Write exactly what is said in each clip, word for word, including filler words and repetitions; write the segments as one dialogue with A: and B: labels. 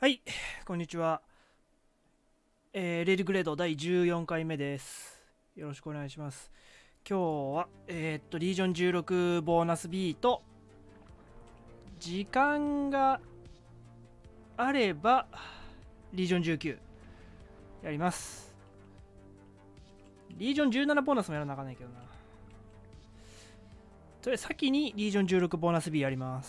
A: はい、こんにちは。えーレディグレードだいじゅうよんかいめです。よろしくお願いします。今日は、えーっと、リージョンじゅうろくボーナス B と、時間があれば、リージョンじゅうきゅうやります。リージョンじゅうななボーナスもやらなあかんないけどな。とりあえず先にリージョンじゅうろくボーナス B やります。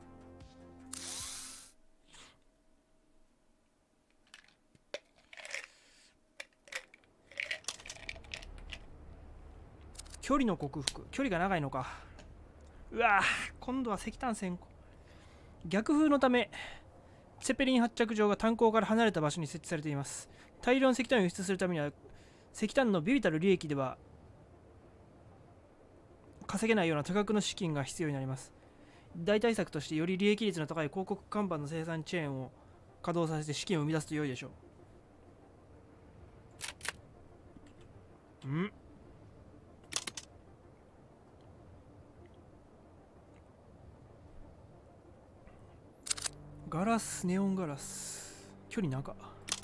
A: 距離の克服。距離が長いのか。うわぁ、今度は石炭先行。逆風のため、ツェペリン発着場が炭鉱から離れた場所に設置されています。大量の石炭を輸出するためには、石炭の微々たる利益では稼げないような多額の資金が必要になります。大対策としてより利益率の高い広告看板の生産チェーンを稼働させて資金を生み出すと良いでしょう。んガラス、ネオンガラス。距離長。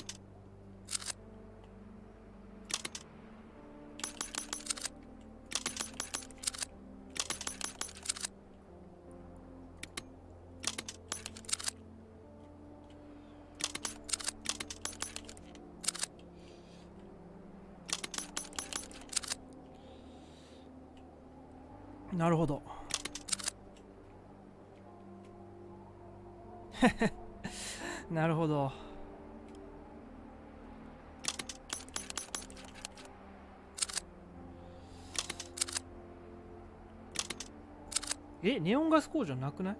A: なるほど。なるほど。え、ネオンガス工場なくない？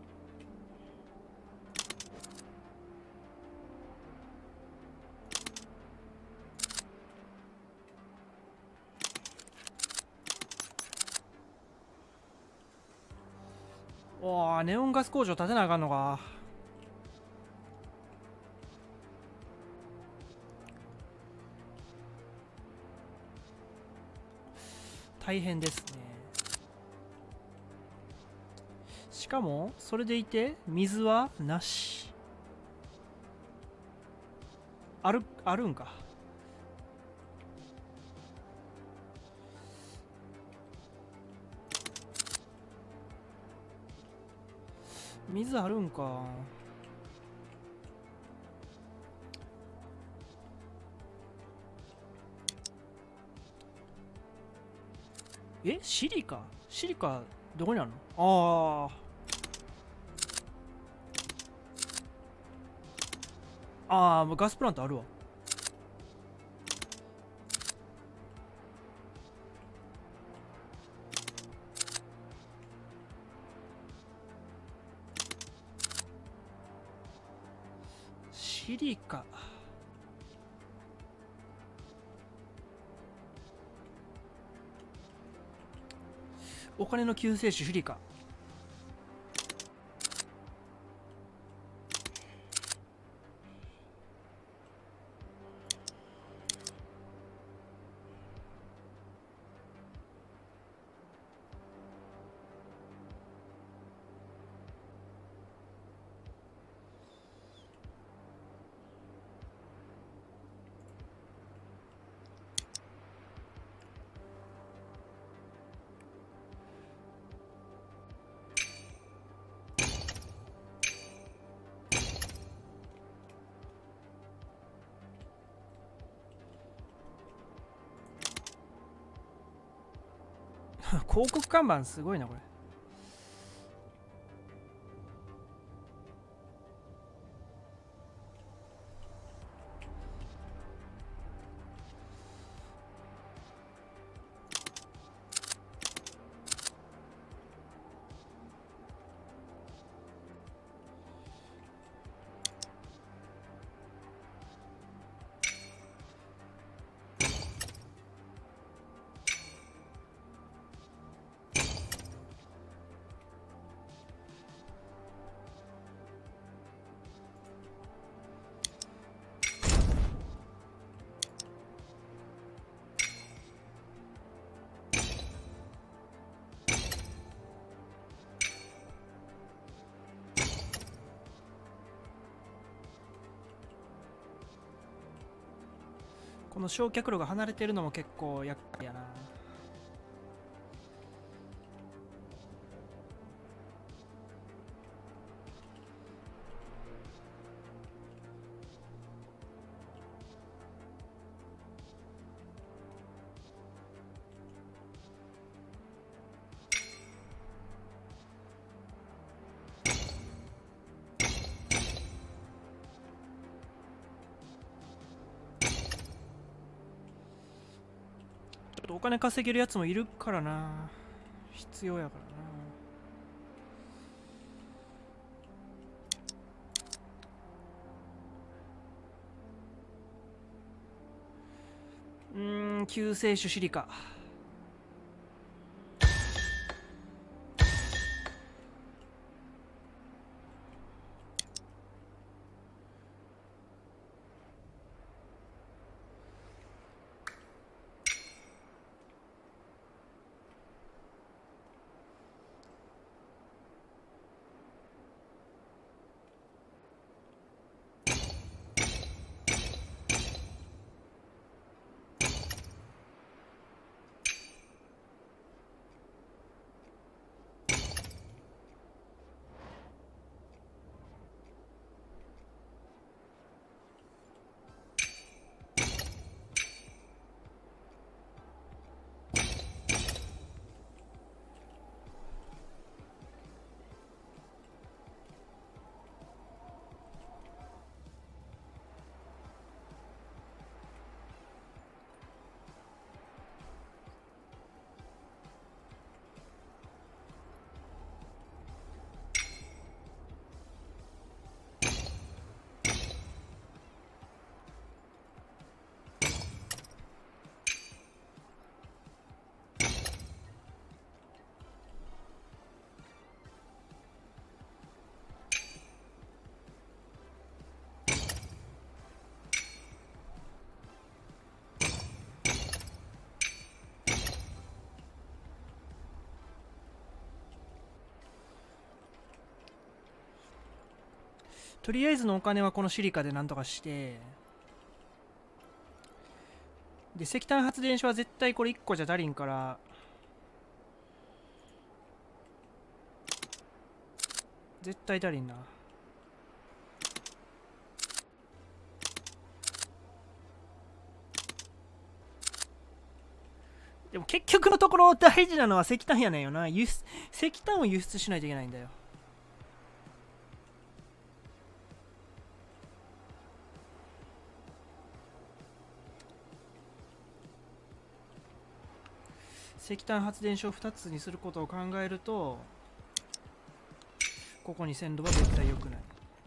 A: おー、ネオンガス工場建てなあかんのか。大変ですね。しかもそれでいて水はなし。あるあるんか。水あるんか。え、シリカシリカどこにあるの？ああ。ああ、もうガスプラントあるわ。シリカ。お金の救世主シリカ。広告看板すごいなこれ。 この焼却炉が離れてるのも結構厄介やな。お金稼げるやつもいるからな。必要やからな。うーん、救世主シリカ。とりあえずのお金はこのシリカでなんとかして、で石炭発電所は絶対これいっこじゃ足りんから、絶対足りんな。でも結局のところ大事なのは石炭やねんよな。輸出石炭を輸出しないといけないんだよ。石炭発電所をふたつにすることを考えると、ここに線路は絶対良くない。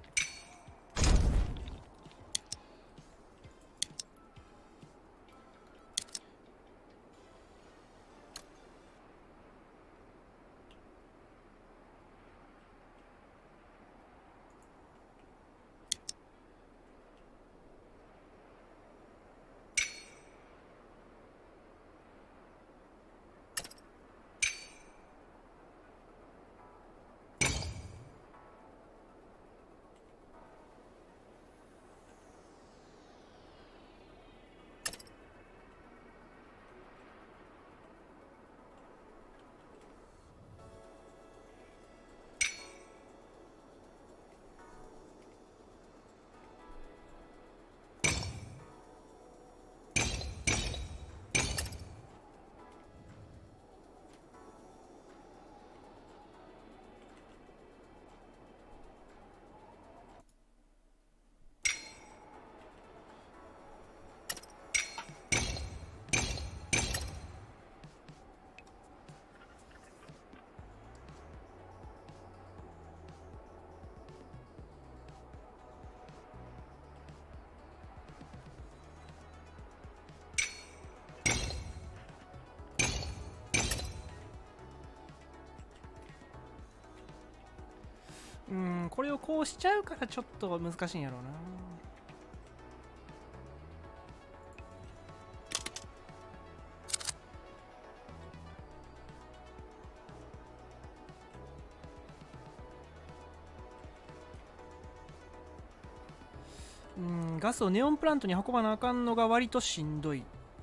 A: うん、これをこうしちゃうからちょっと難しいんやろうな。 うん、ガスをネオンプラントに運ばなあかんのが割としんどい。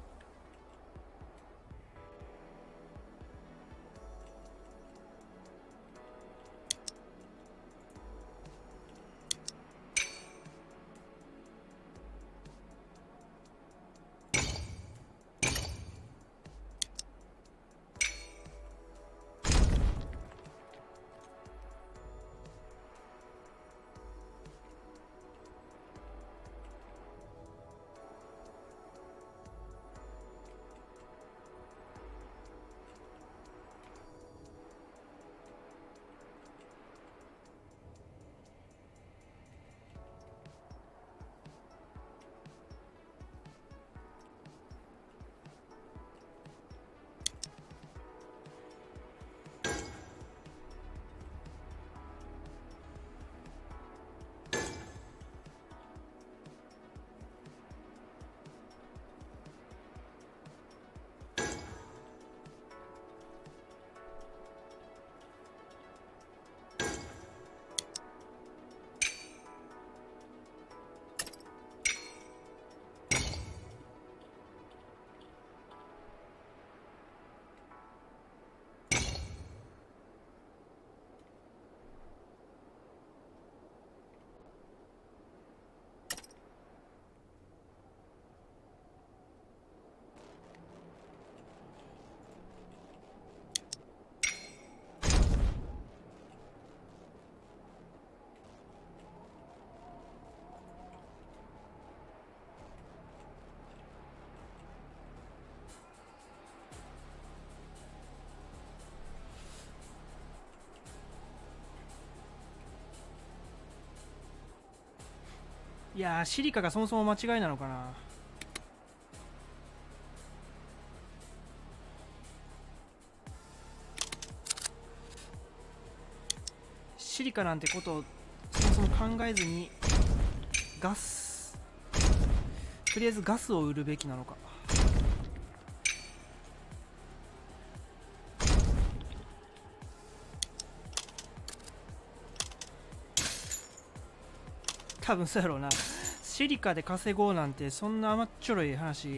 A: いやー、シリカがそもそも間違いなのかな。シリカなんてことをそもそも考えずにガス、とりあえずガスを売るべきなのか。多分そうやろうな。シリカで稼ごうなんてそんな甘っちょろい話。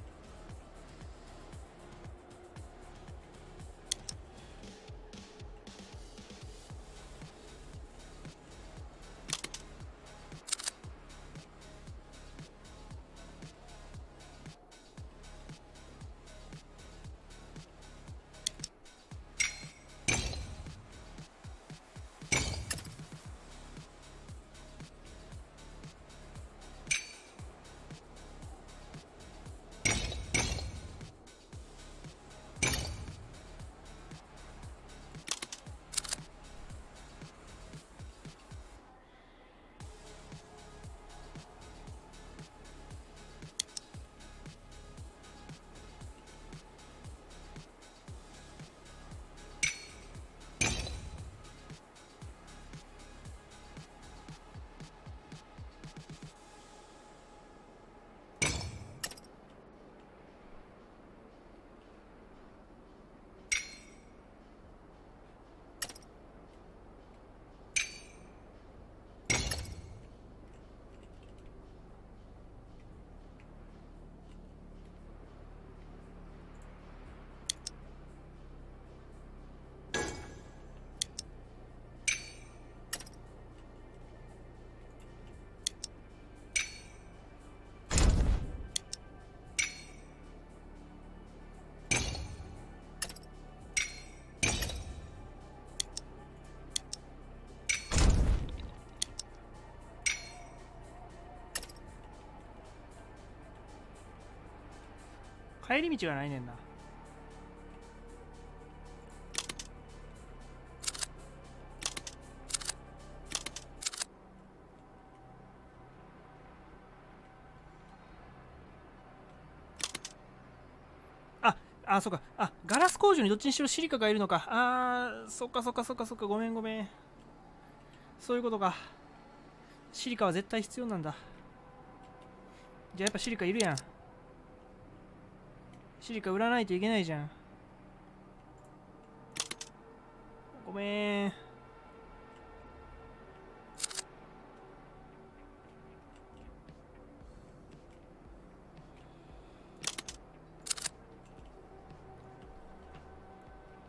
A: 帰り道がないねんな。ああ、そうか。あ、ガラス工場にどっちにしろシリカがいるのか。あー、そっかそっかそっかそっか。ごめんごめん。そういうことか。シリカは絶対必要なんだ。じゃあやっぱシリカいるやん。シリカ売らないといけないじゃん。ごめん。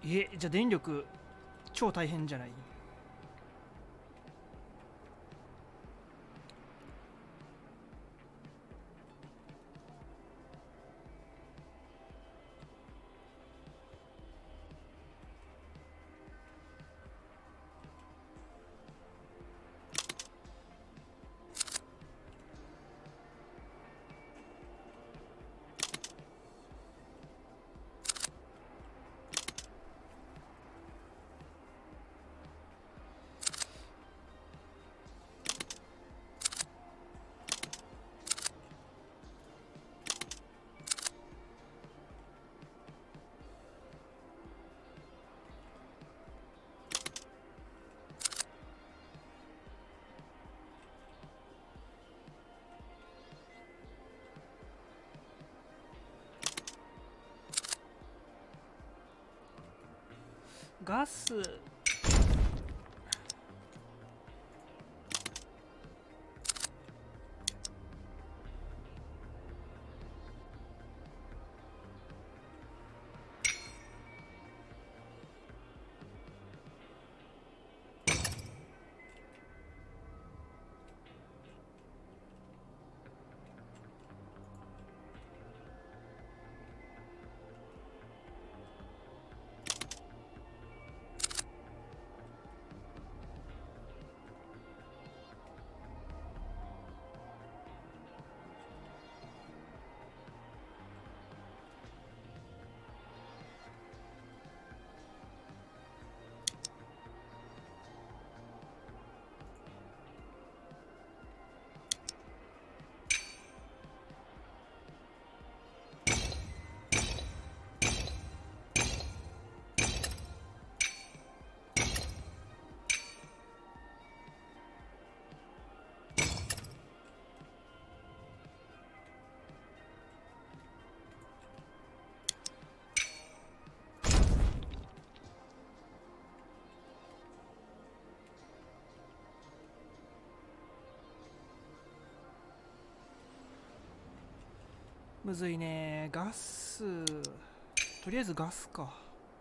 A: え、じゃあ電力超大変じゃない？ガスむずいね。ガスとりあえずガスか。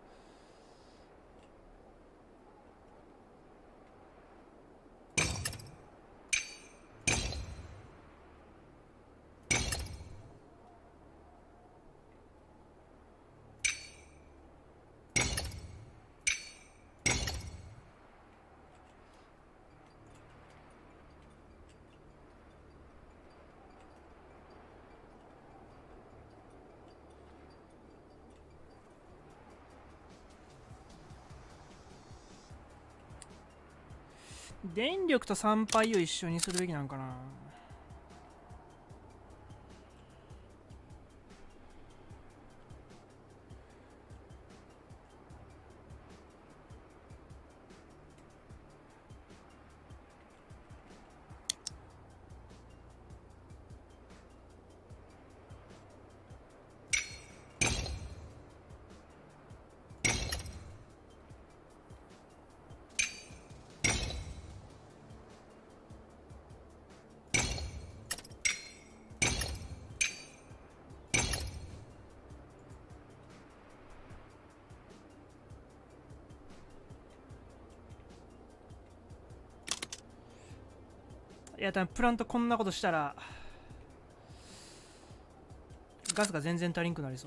A: 電力と参拝を一緒にするべきなんかな。いや、多分プラントこんなことしたらガスが全然足りんくなりそう。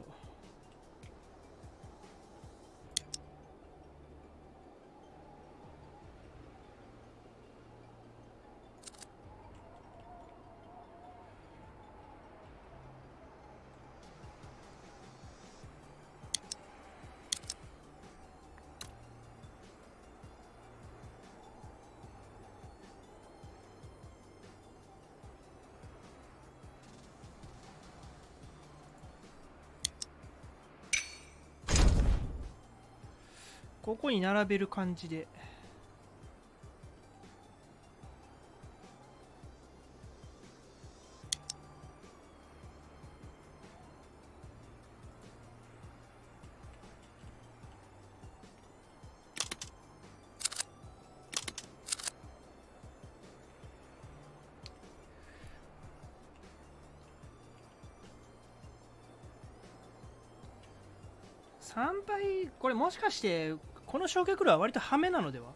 A: ここに並べる感じで。 さんばい、これもしかしてこの焼却炉は割とハメなのでは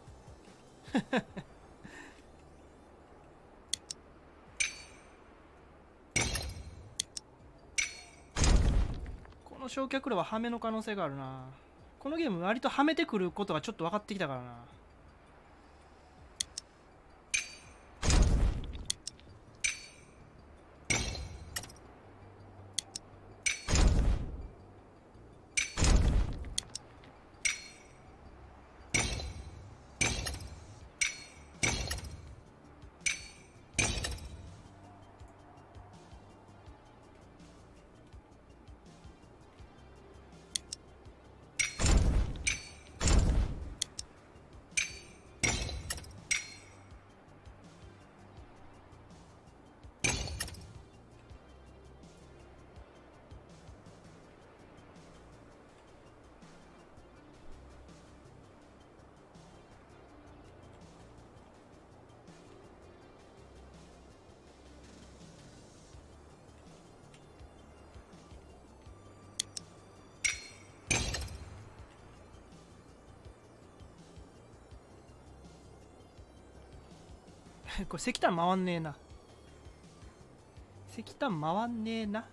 A: この焼却炉はハメの可能性があるな。このゲーム割とハメてくることがちょっと分かってきたからな。これ石炭回んねえな。石炭回んねえな。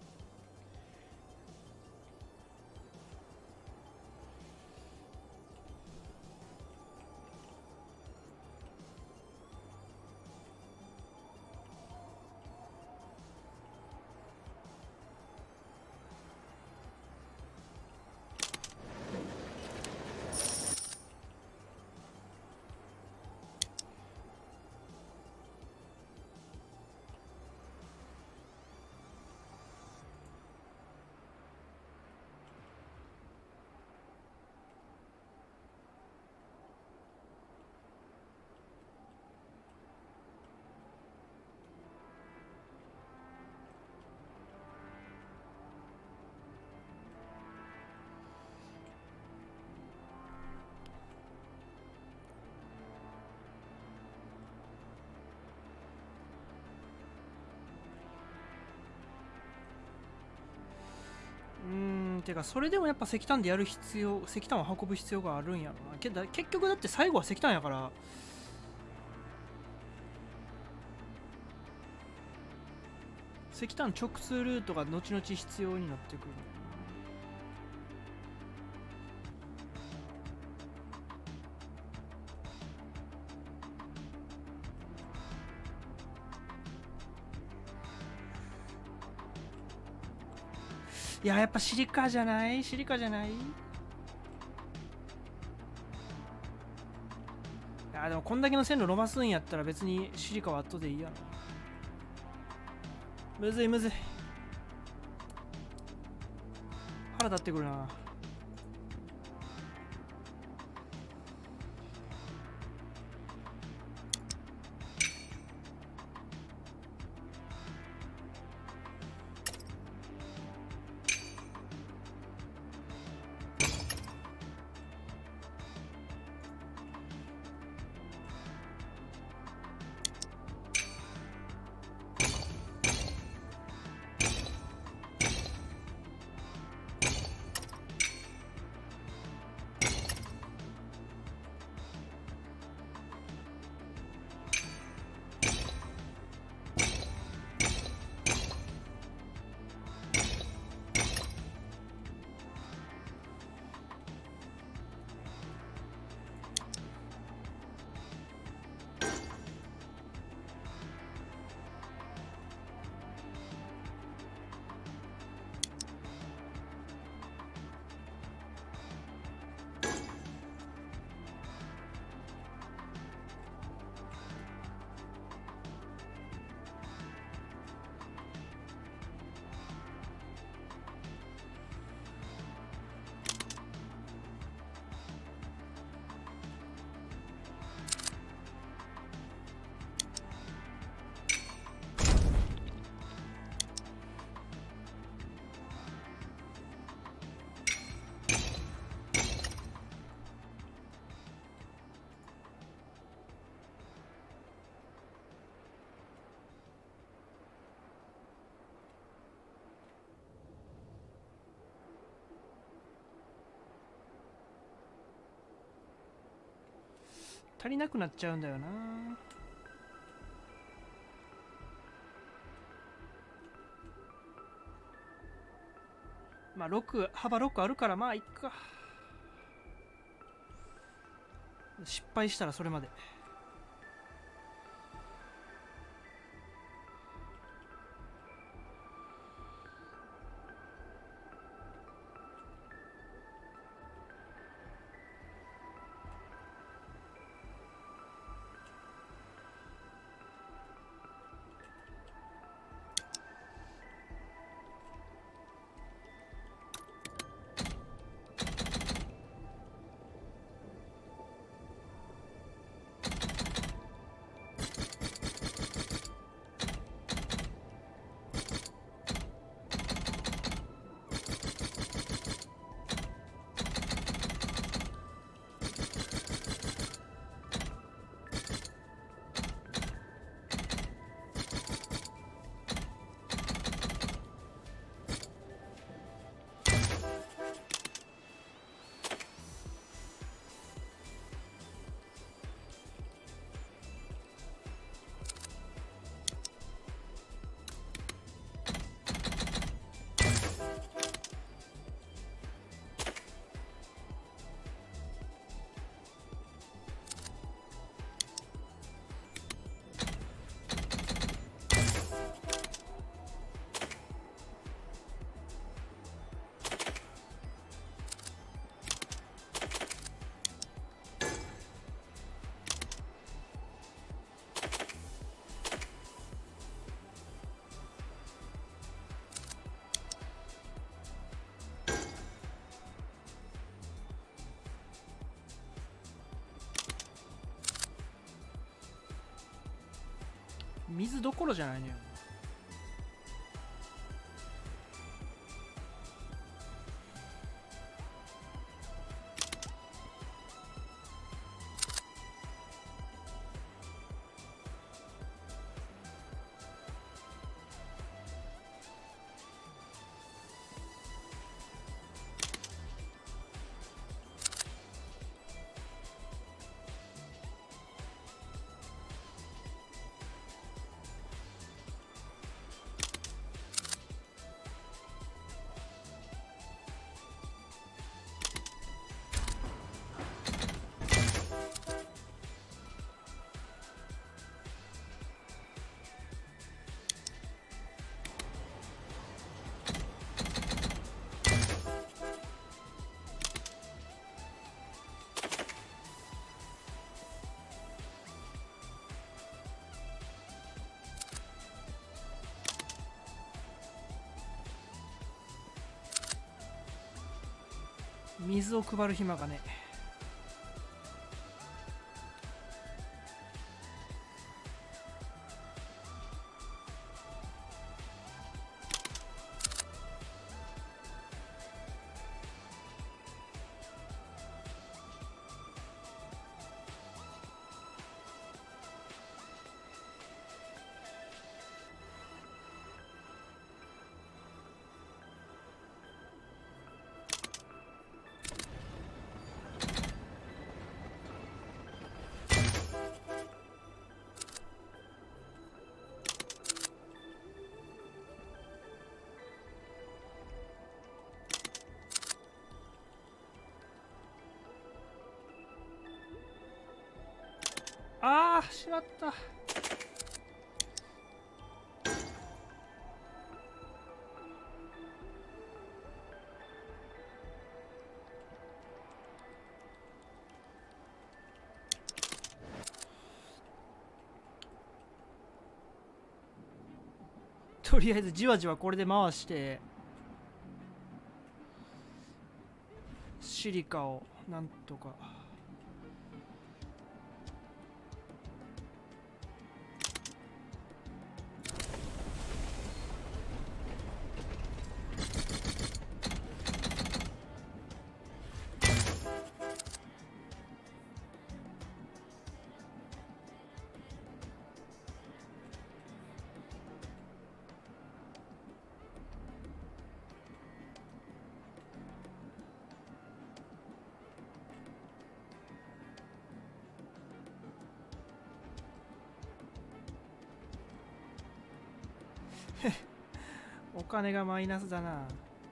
A: うーん、てかそれでもやっぱ石炭でやる必要、石炭を運ぶ必要があるんやろな。けど結局だって最後は石炭やから、石炭直通ルートが後々必要になってくる。いや、やっぱシリカじゃないシリカじゃないいや、でもこんだけの線路伸ばすんやったら別にシリカは後でいいやな。むずいむずい。腹立ってくるな。 足りなくなっちゃうんだよな。まあろく、幅ろくあるからまあいっか。失敗したらそれまで。水どころじゃないのよ。水を配る暇がね。ああ、しまった。とりあえずじわじわこれで回してシリカをなんとか。 金がマイナスだな。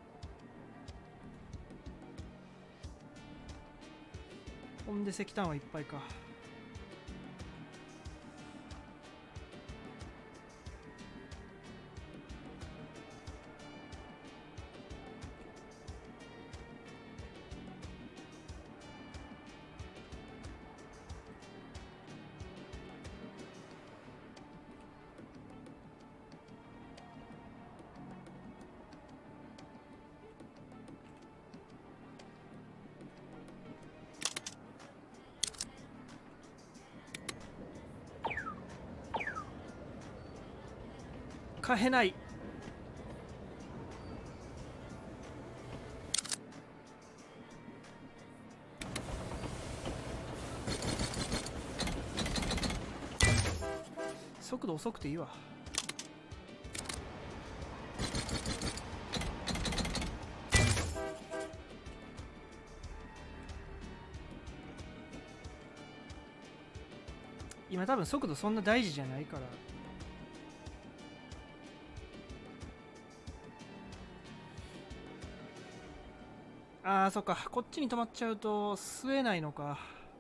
A: ほんで石炭はいっぱいか。買えない。速度遅くていいわ。今多分速度そんな大事じゃないから。あーそっか、こっちに止まっちゃうと吸えないのか。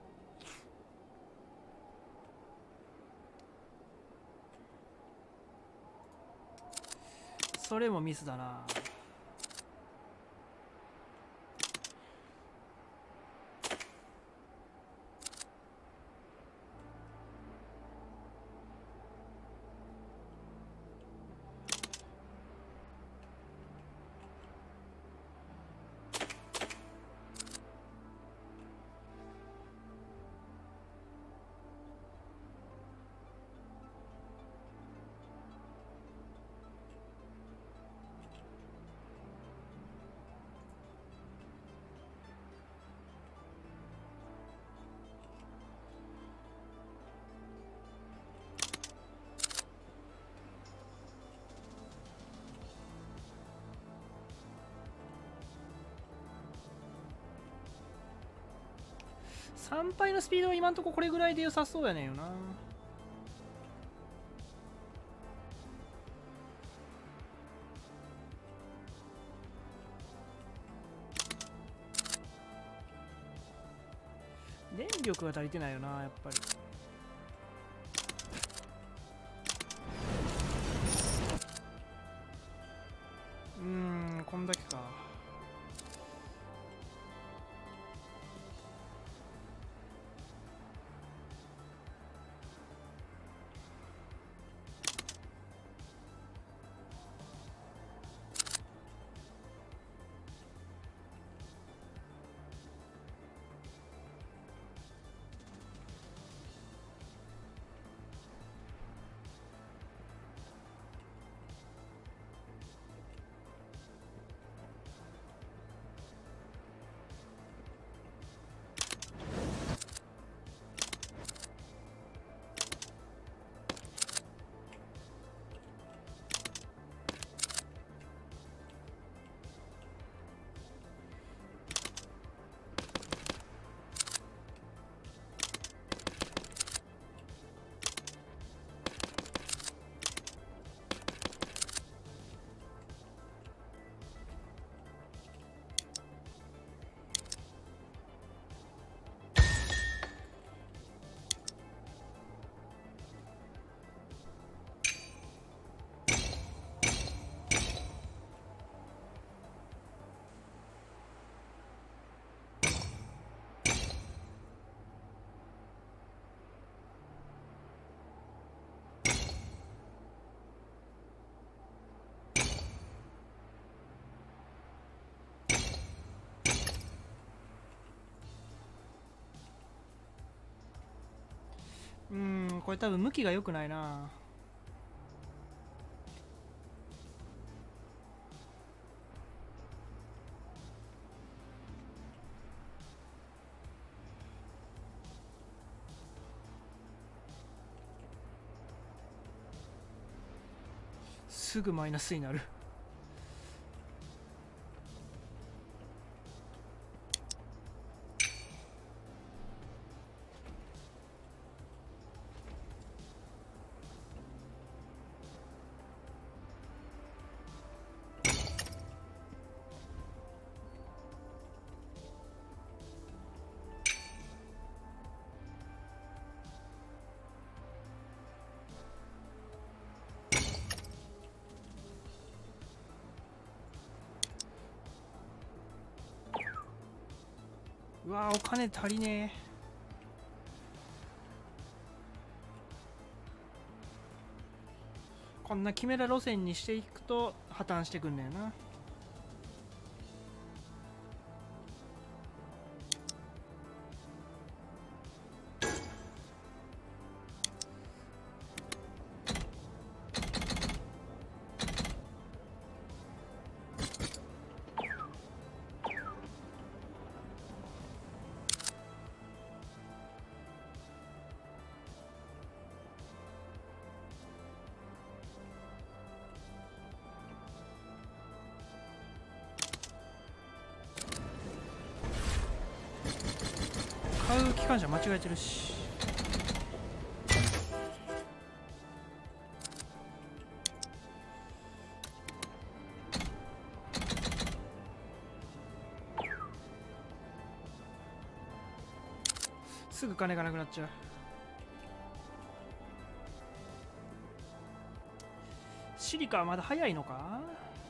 A: それもミスだな。参拝のスピードは今んとここれぐらいで良さそうやねんよな。電力が足りてないよな、やっぱり。うーん、こんだけか。うーん、これ多分向きが良くないな。すぐマイナスになる。 うわー、お金足りねえ。こんなキメラ路線にしていくと破綻してくんだよな。買う機関車間違えてるし。すぐ金がなくなっちゃう。シリカはまだ早いのか。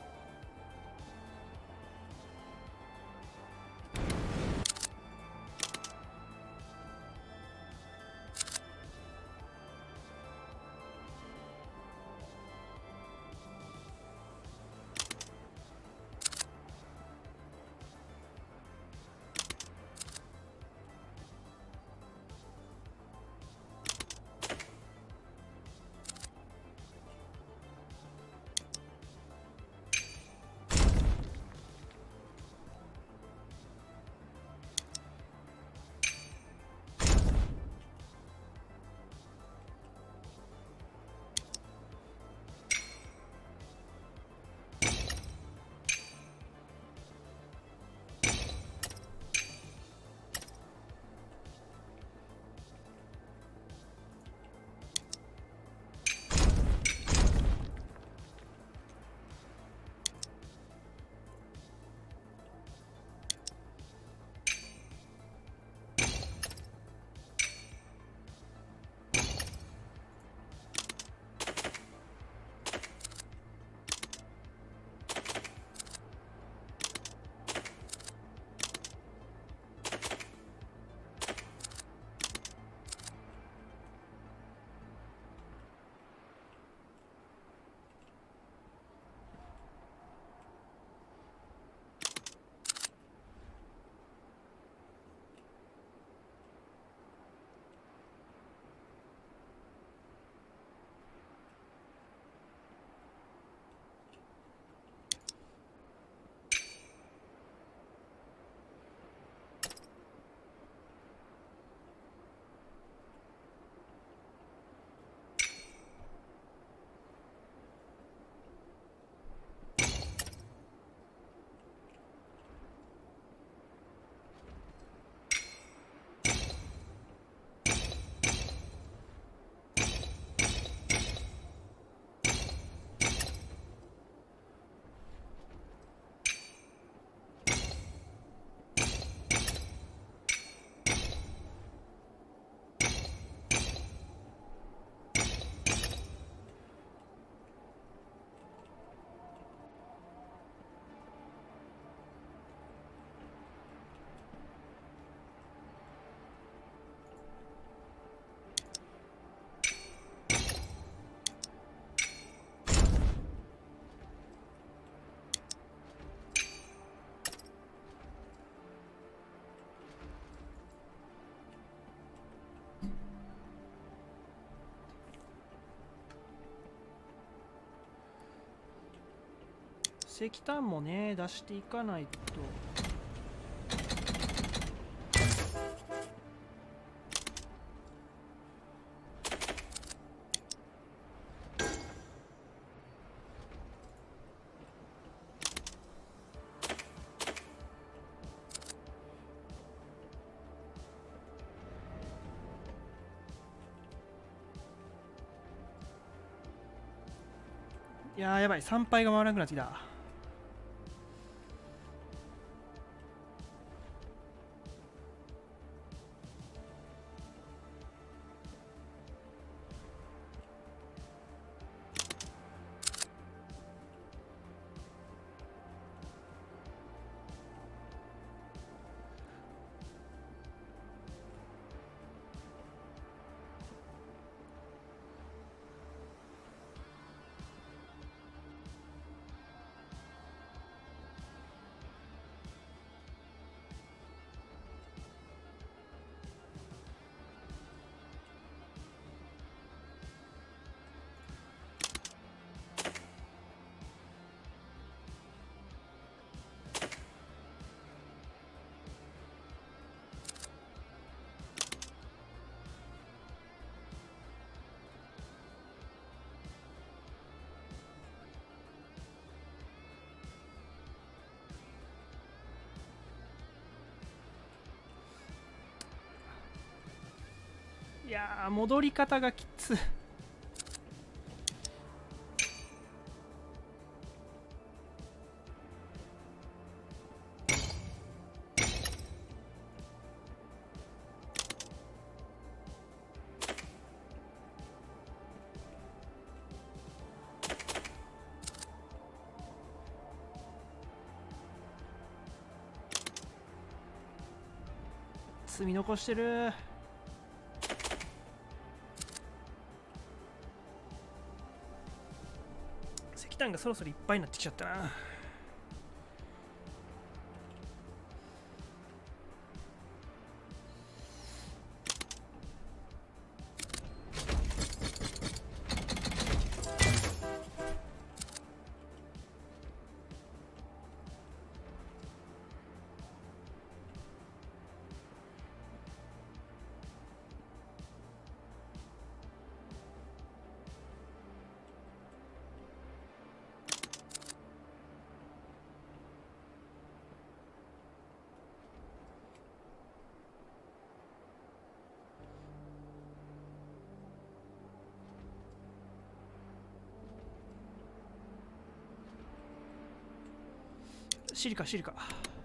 A: 石炭もね出していかないと。いやーやばい、参拝が回らなくなってきた。 いやー、戻り方がきつい。積み残してる。石炭がそろそろいっぱいになってきちゃったな。シリカシリカ。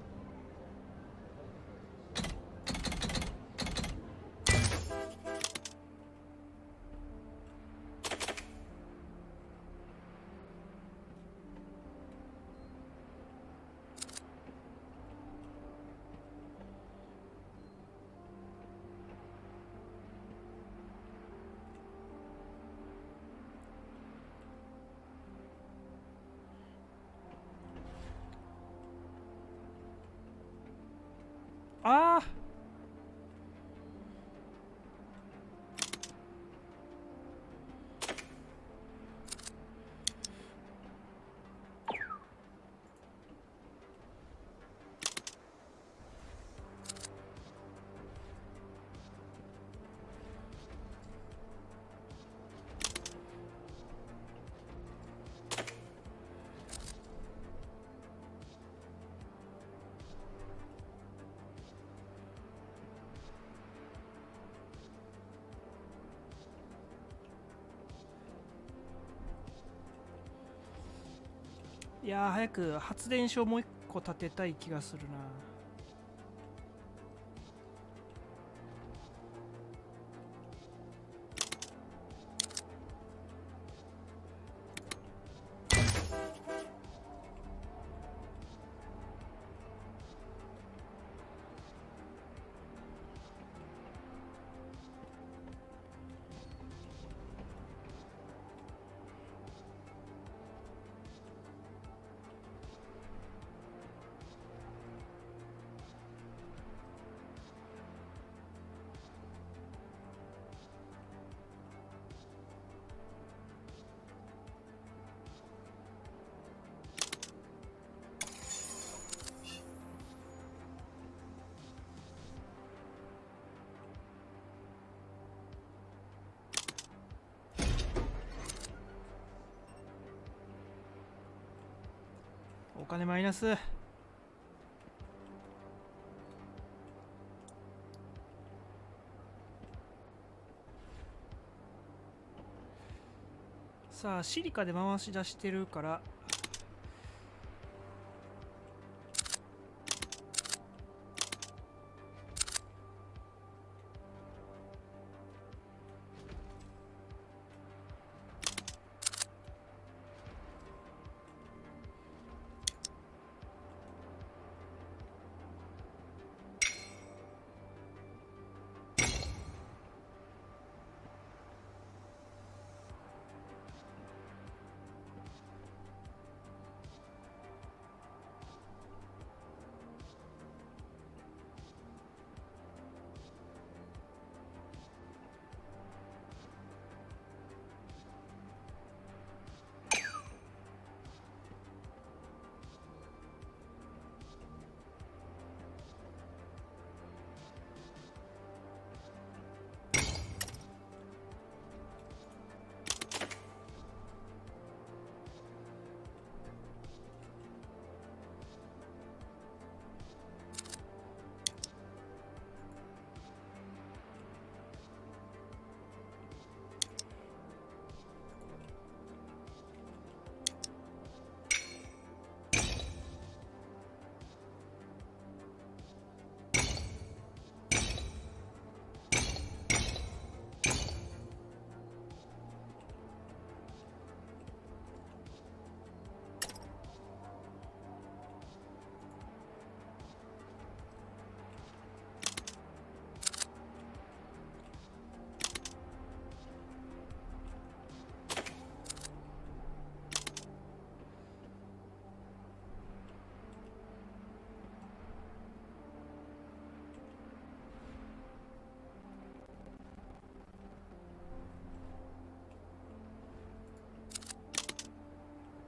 A: ああ、いやー、早く発電所もう一個建てたい気がするな。お金マイナス。さあシリカで回し出してるから、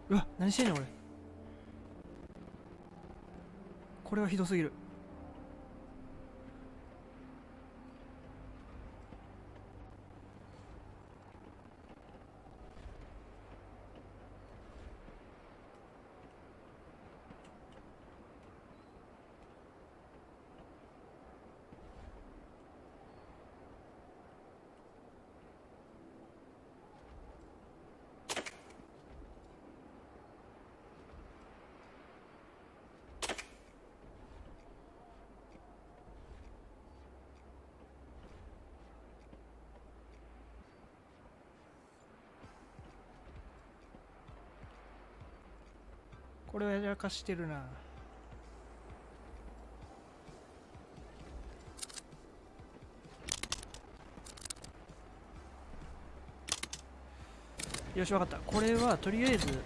A: うわ、何してんの俺。これはひどすぎる。これはやらかしてるな。よし、わかった。これはとりあえず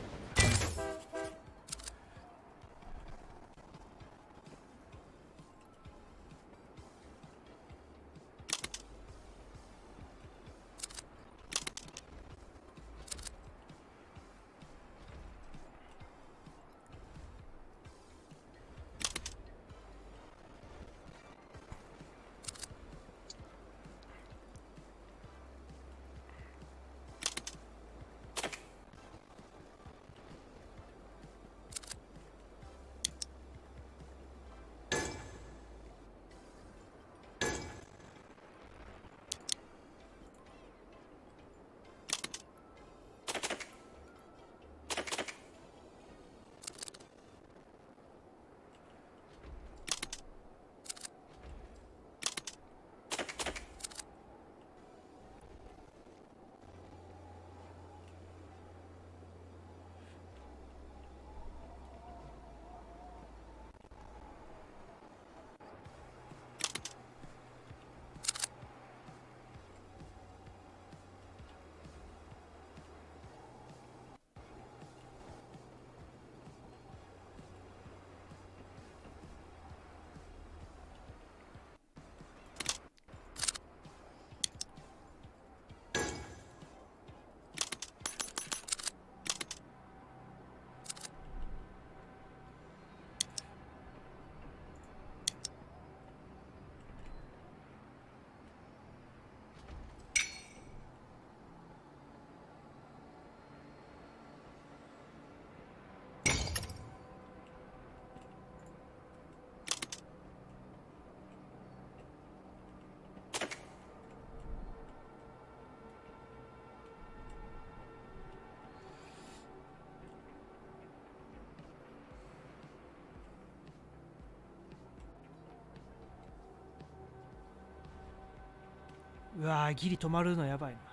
A: うわー、ギリ止まるのやばいな。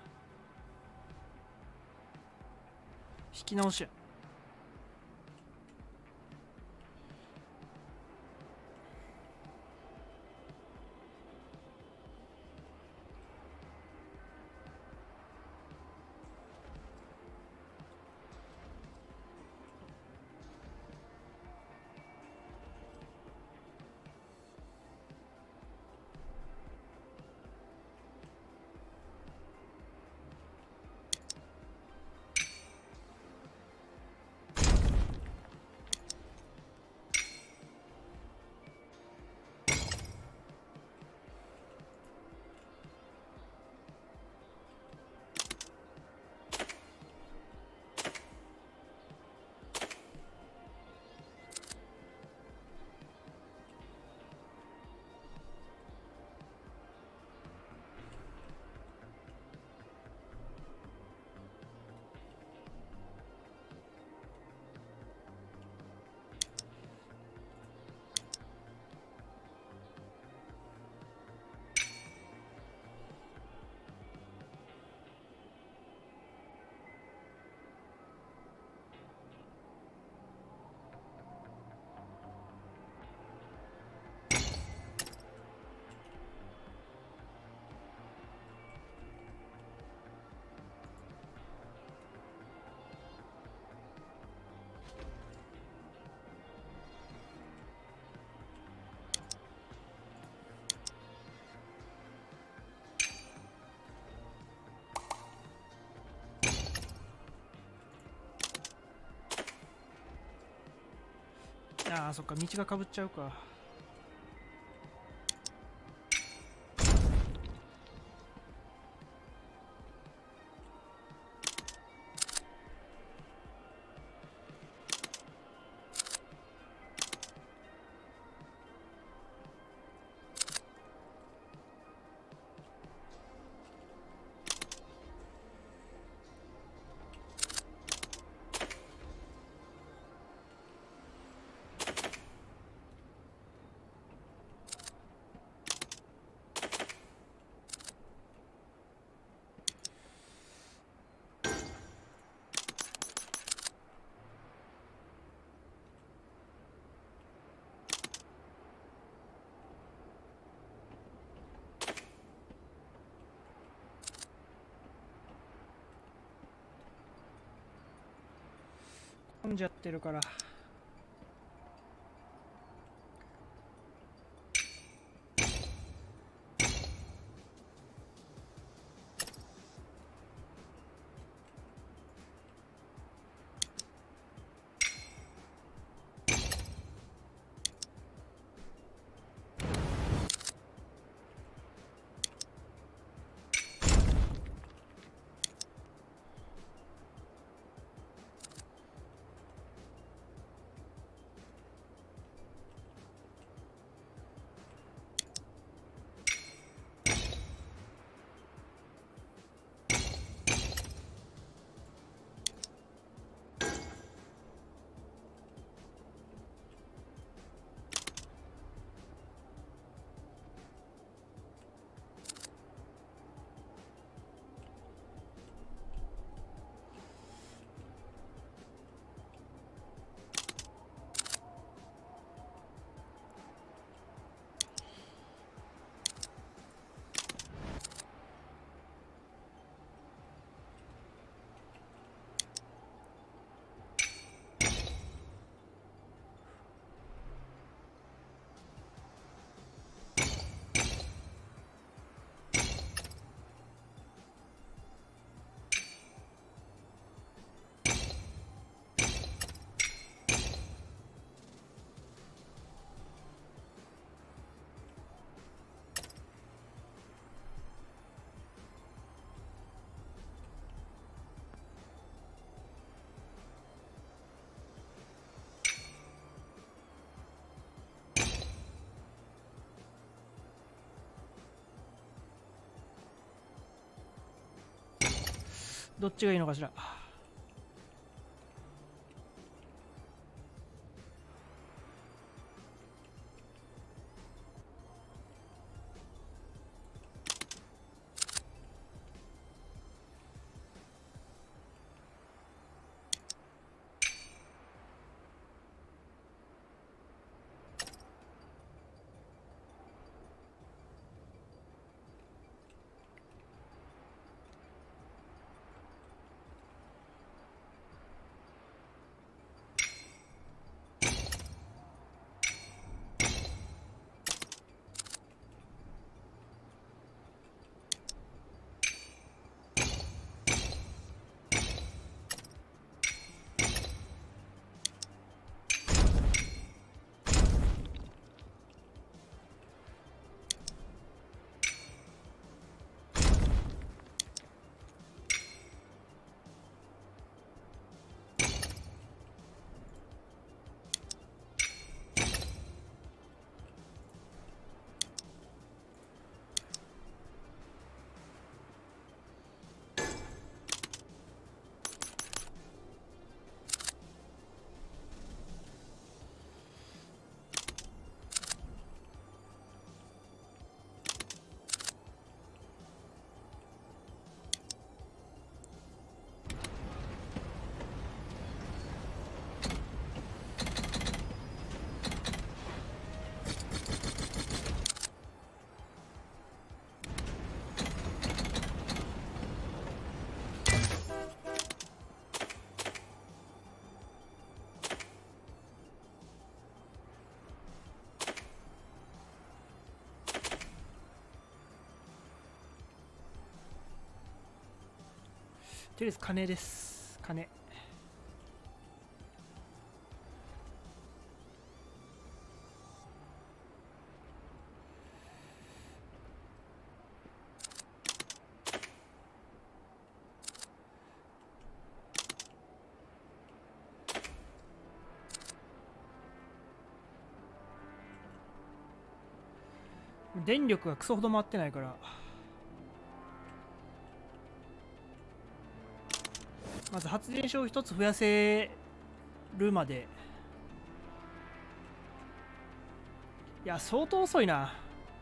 A: 引き直しや。 ああ、そっか、道がかぶっちゃうか。混んじゃってるから。どっちがいいのかしら。とりあえず金です。金。 電力がクソほど回ってないから、まず発電所を一つ増やせるまで。いや相当遅いな。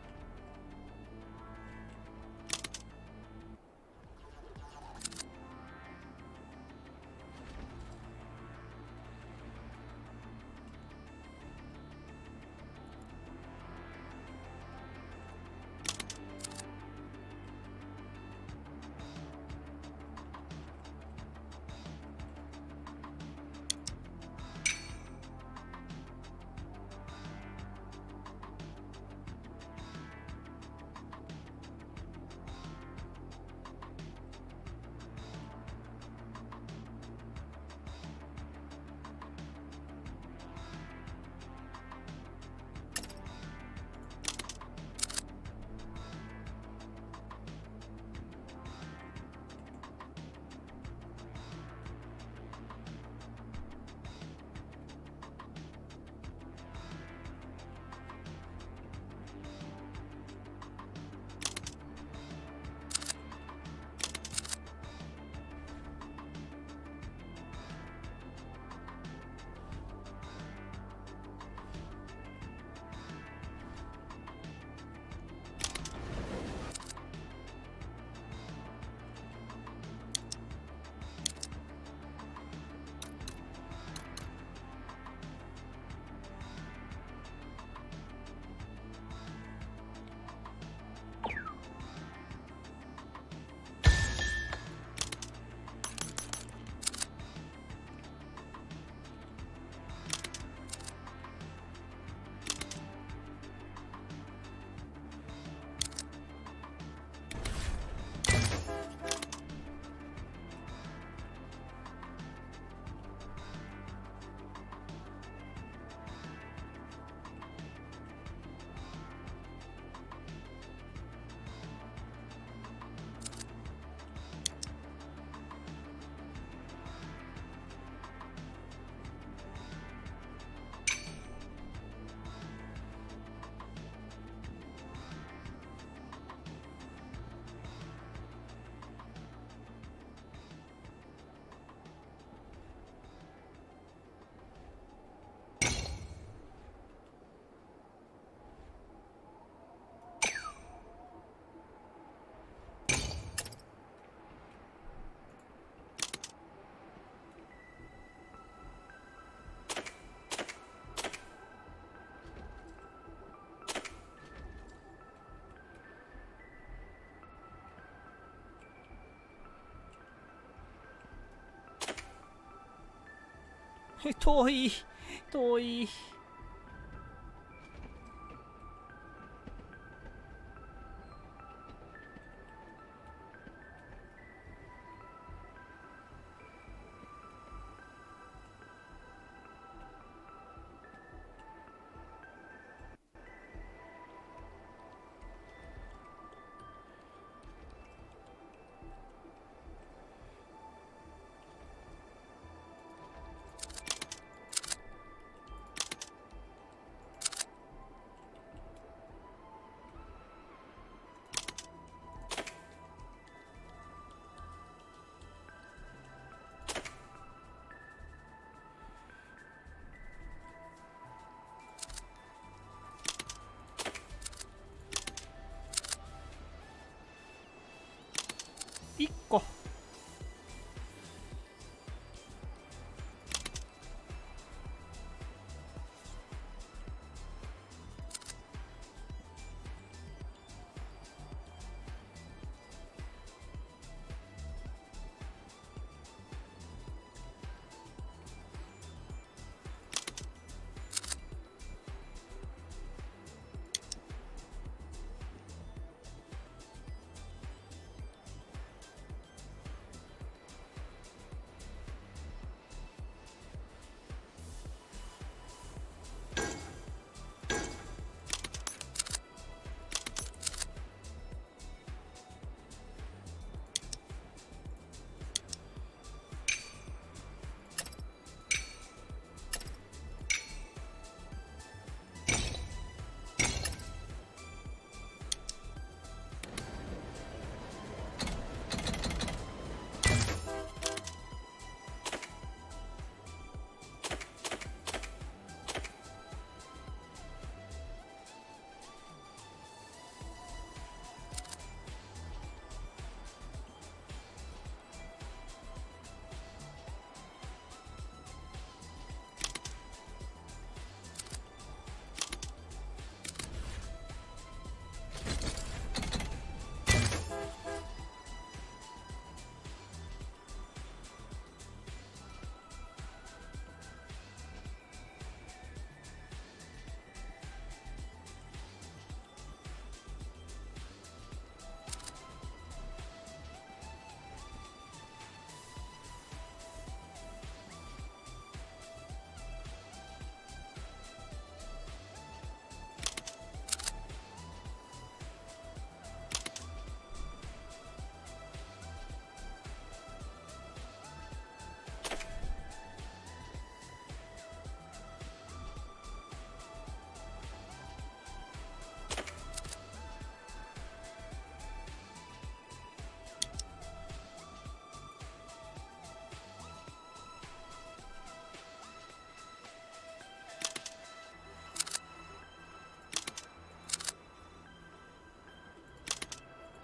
A: 遠い遠い。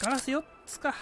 A: ガラスよっつか。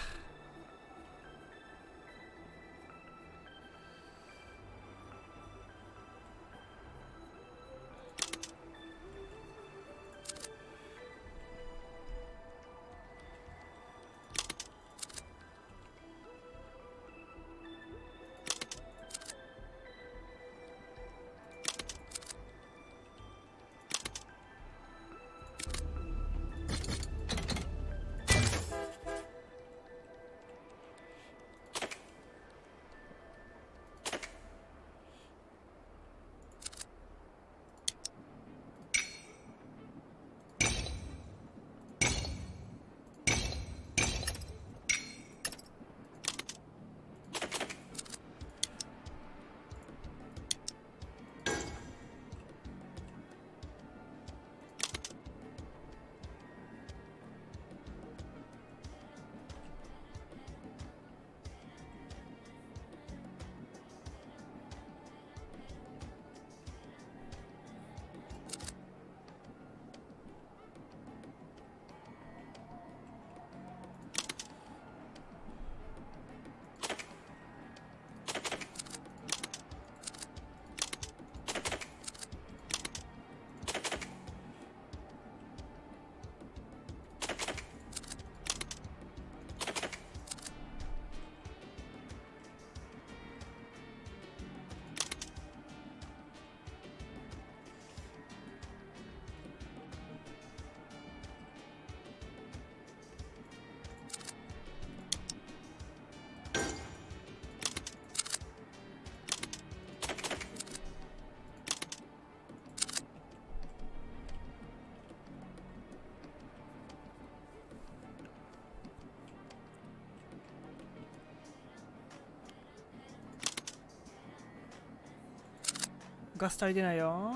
A: ガス足りてないよ。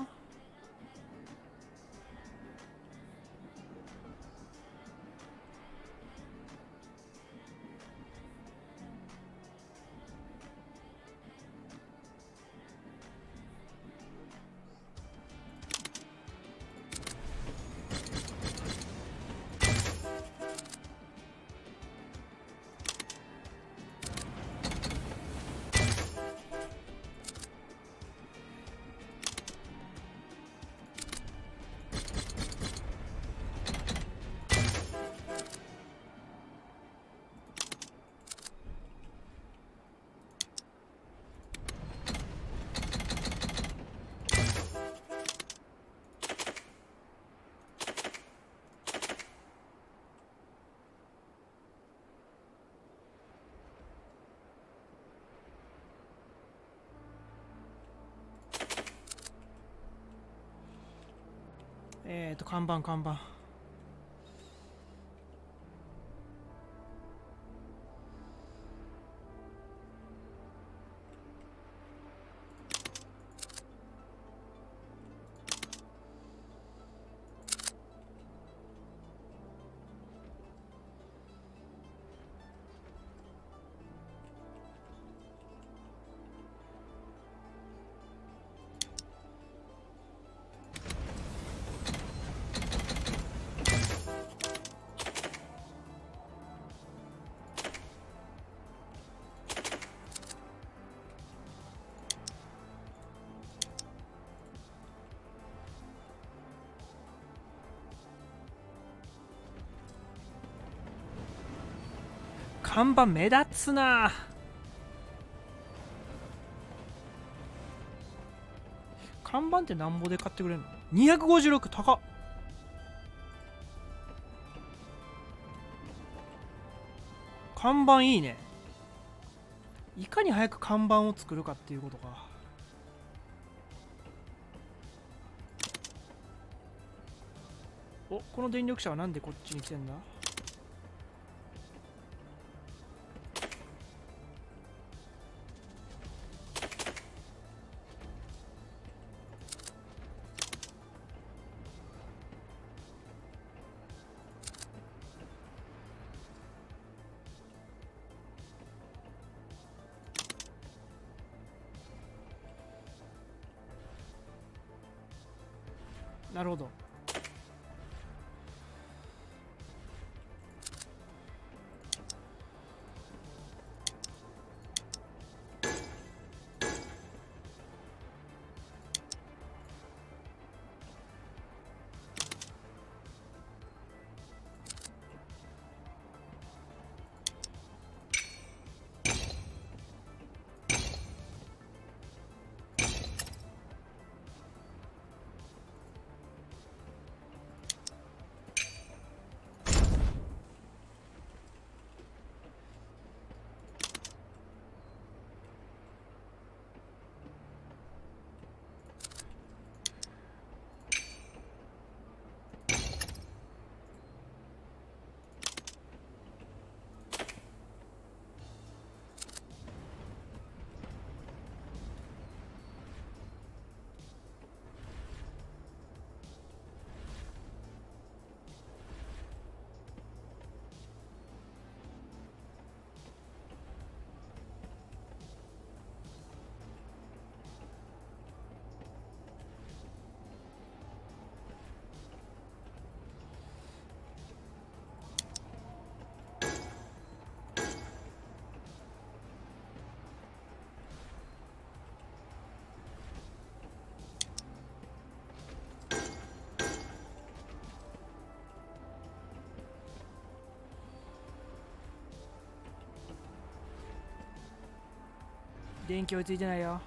A: えっと看板看板。看板目立つな。看板ってなんぼで買ってくれるの？ にひゃくごじゅうろく 高っ。看板いいね。いかに早く看板を作るかっていうことか。お、この電力車はなんでこっちに来てんだ？なるほど。 電気追いついてないよ。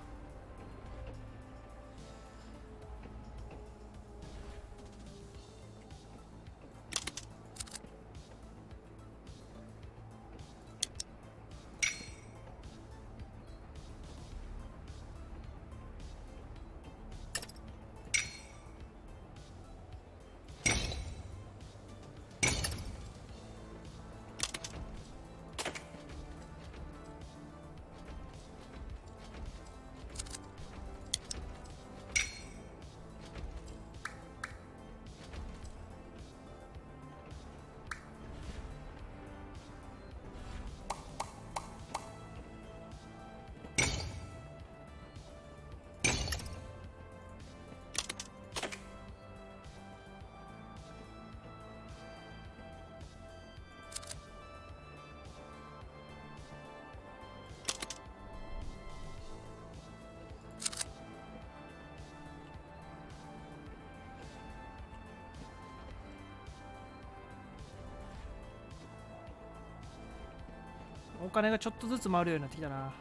A: お金がちょっとずつ回るようになってきたな。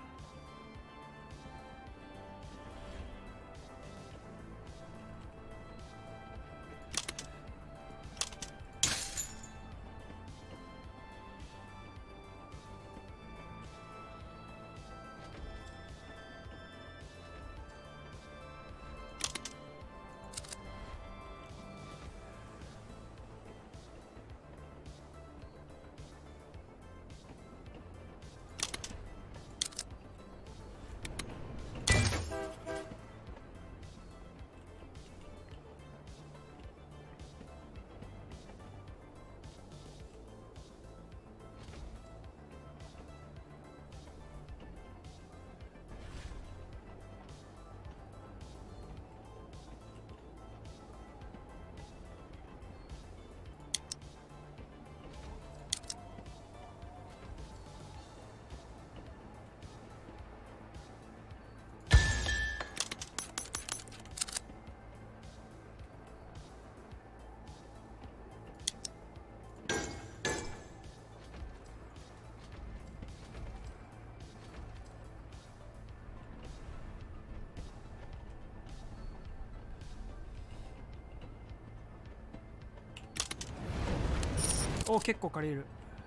A: お、結構借りる。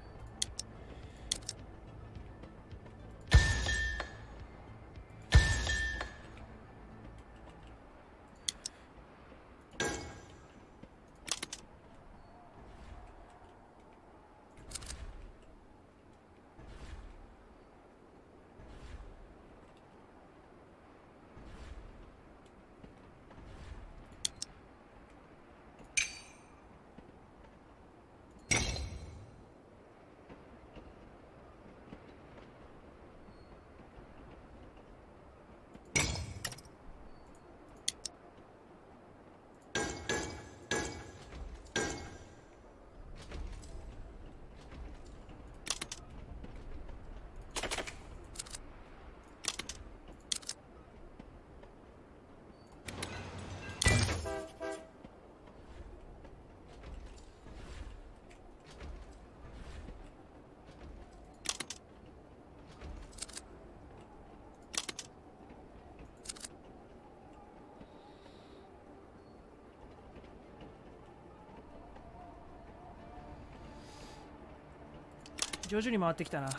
A: 徐々に回ってきたな。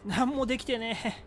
A: 何もできてね。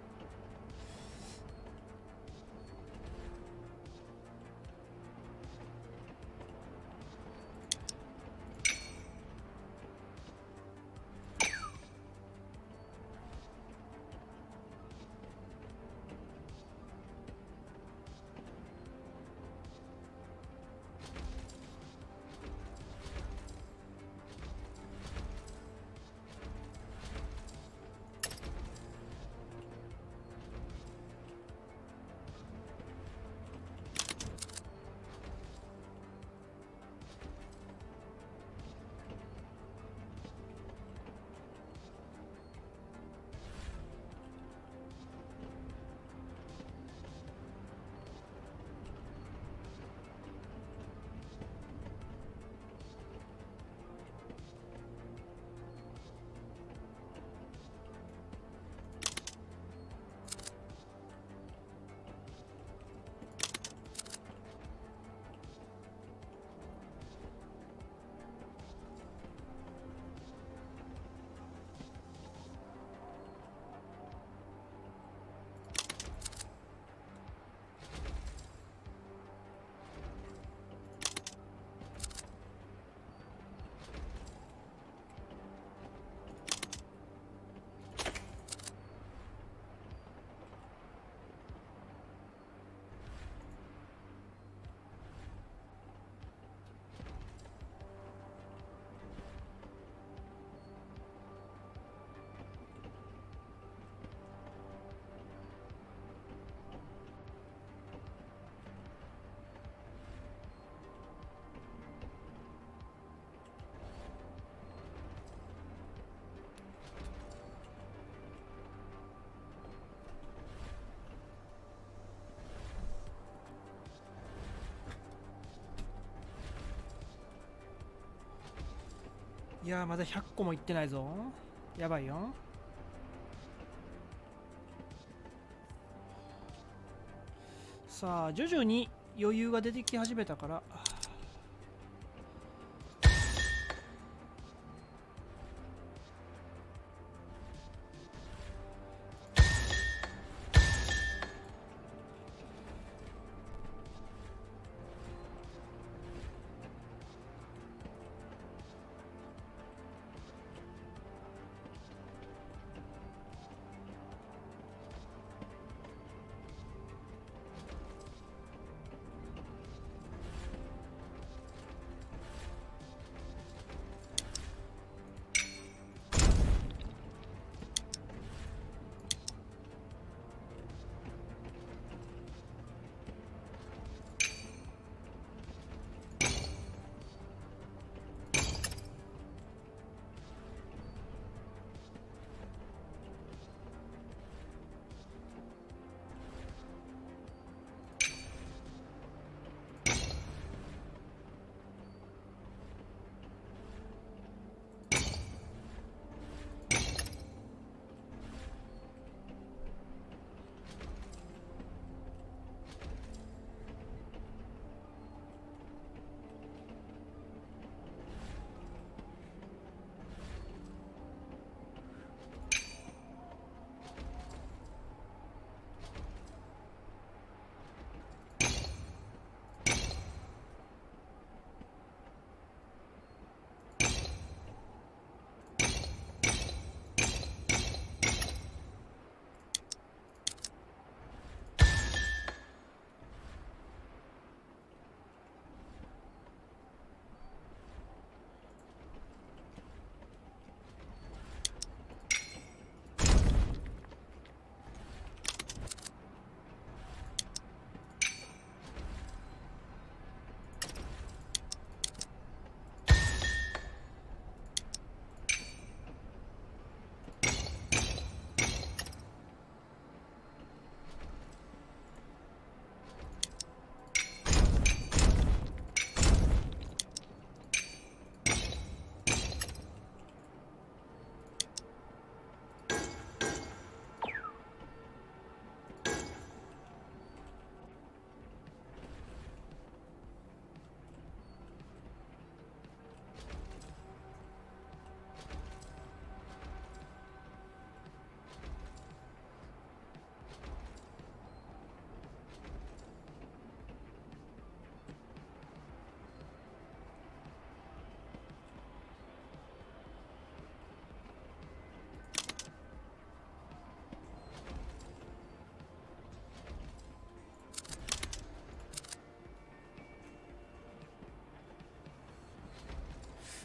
A: いやー、まだひゃっこもいってないぞ。やばいよ。さあ徐々に余裕が出てき始めたから、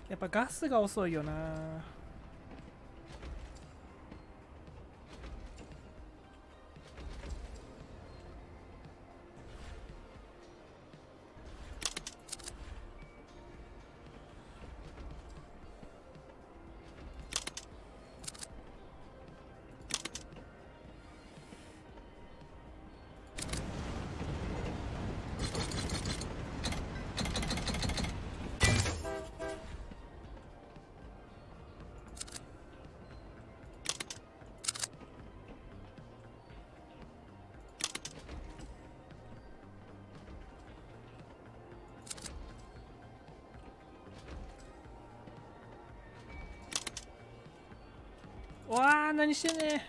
A: やっぱガスが遅いよな。わあ、何してんねん。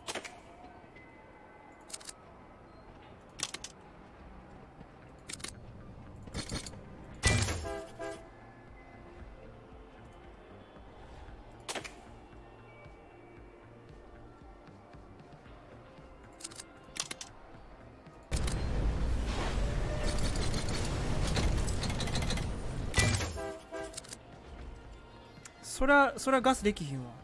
A: そらそらガスできひんわ。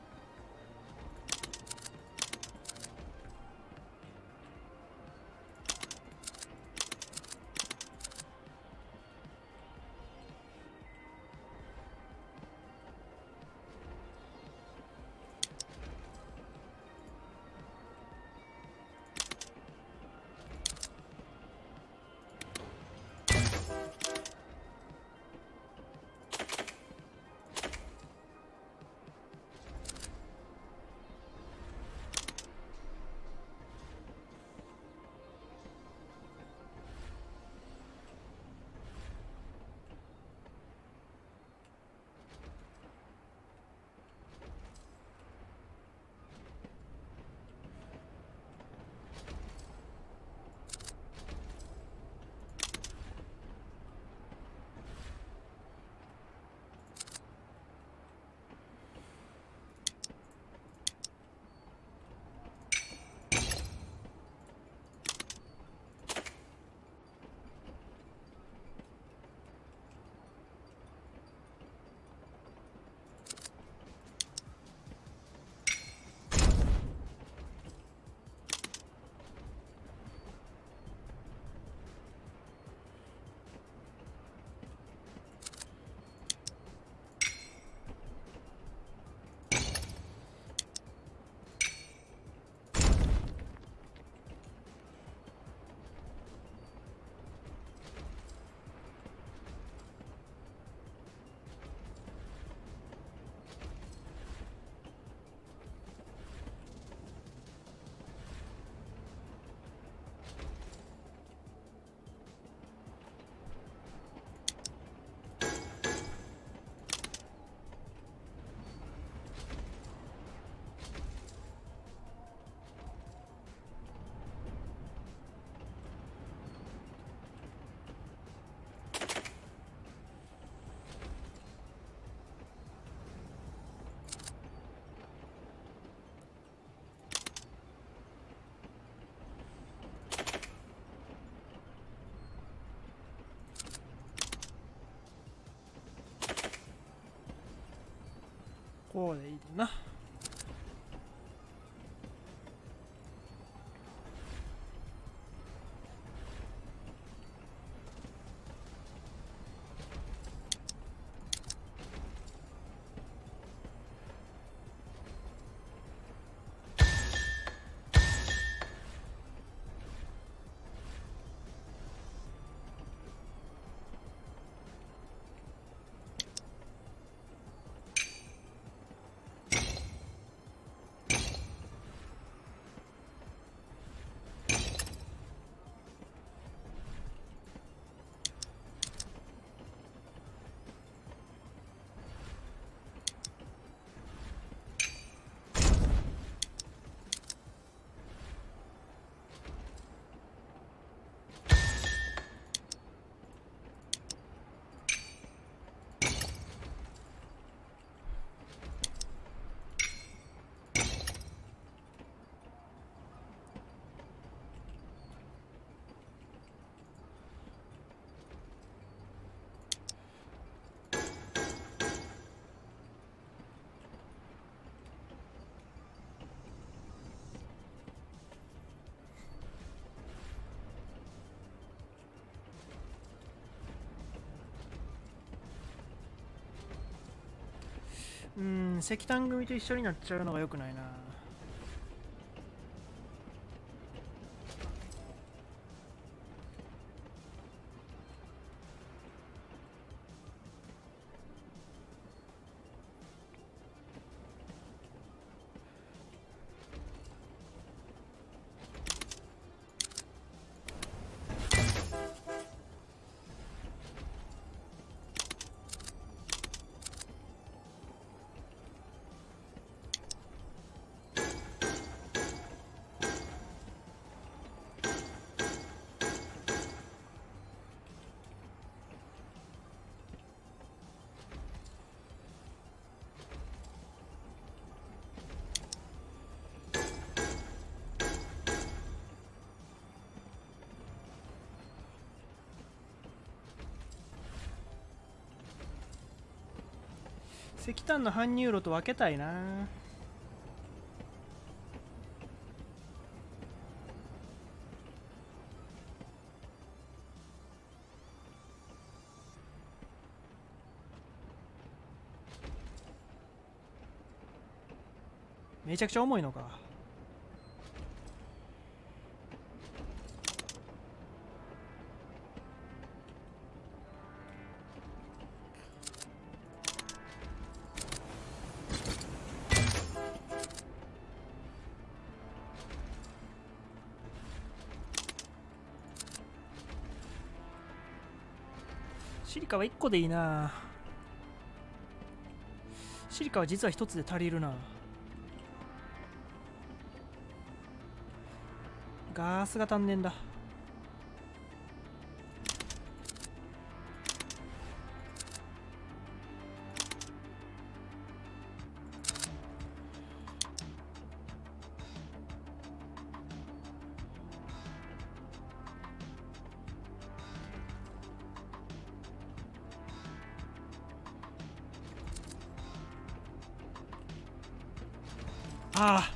A: こうでいいな。 うーん、石炭組と一緒になっちゃうのが良くないな。石炭の搬入路と分けたいな。めちゃくちゃ重いのか。シリカはいっこでいいな。シリカは実はひとつで足りるな。ガースが足んねんだ。ああ。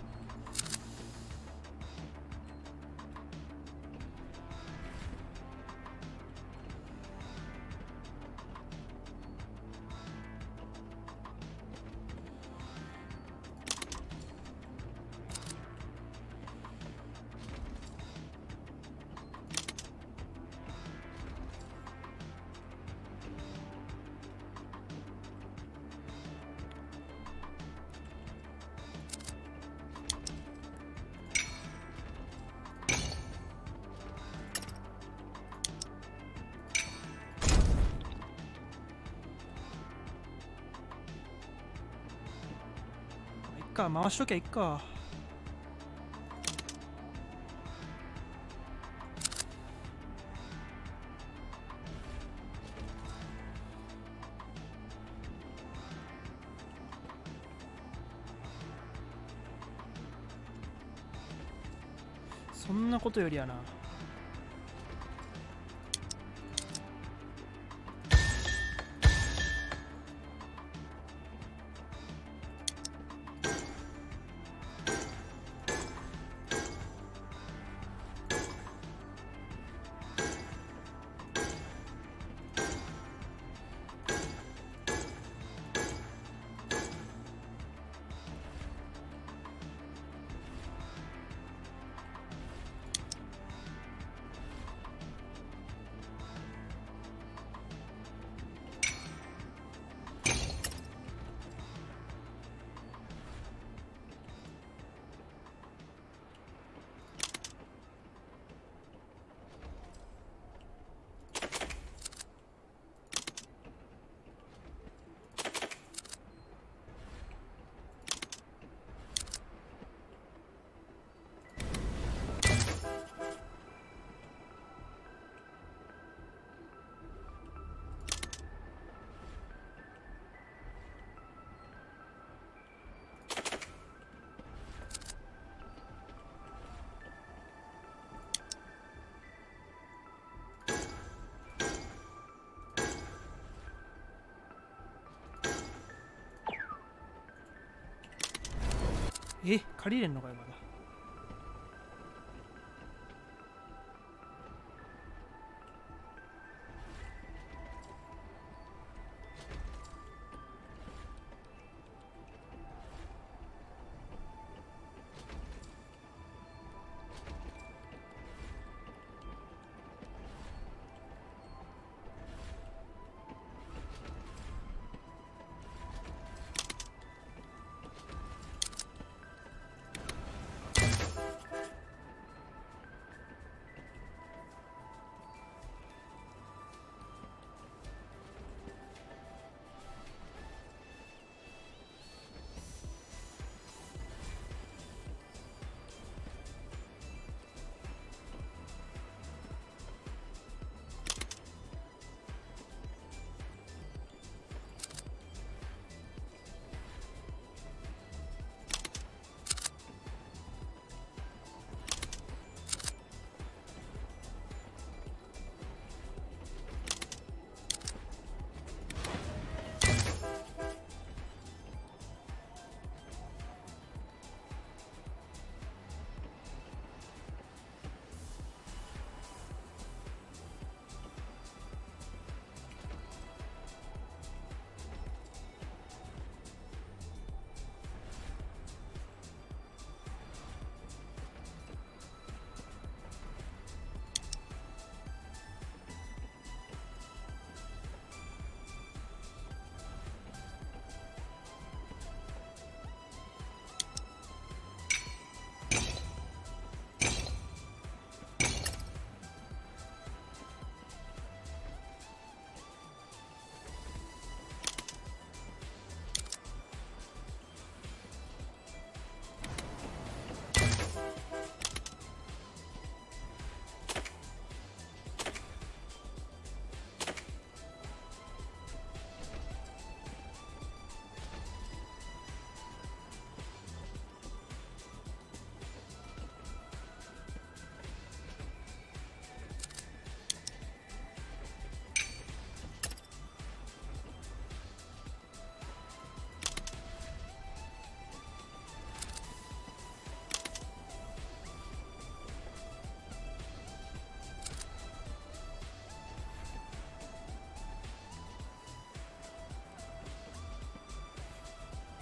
A: か回しときゃいっか。そんなことよりやな。え、借りれんのかよまだ。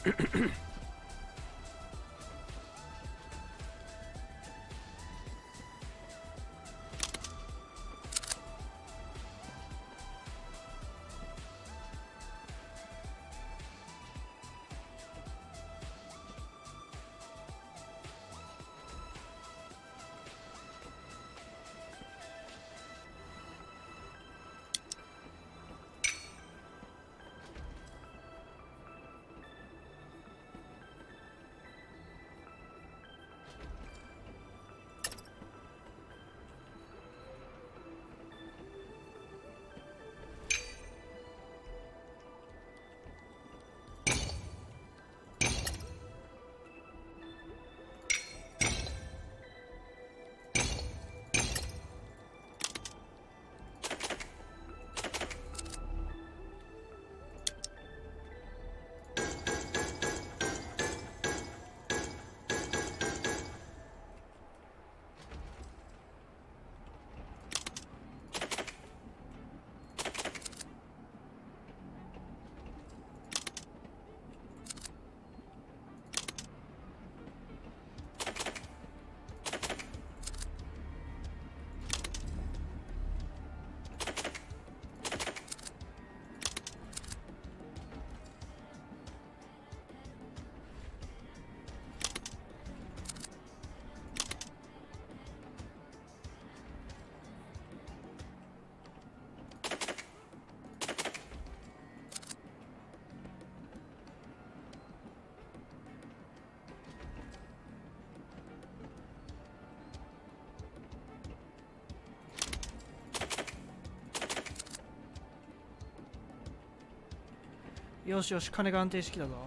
A: よしよし、金が安定してきたぞ。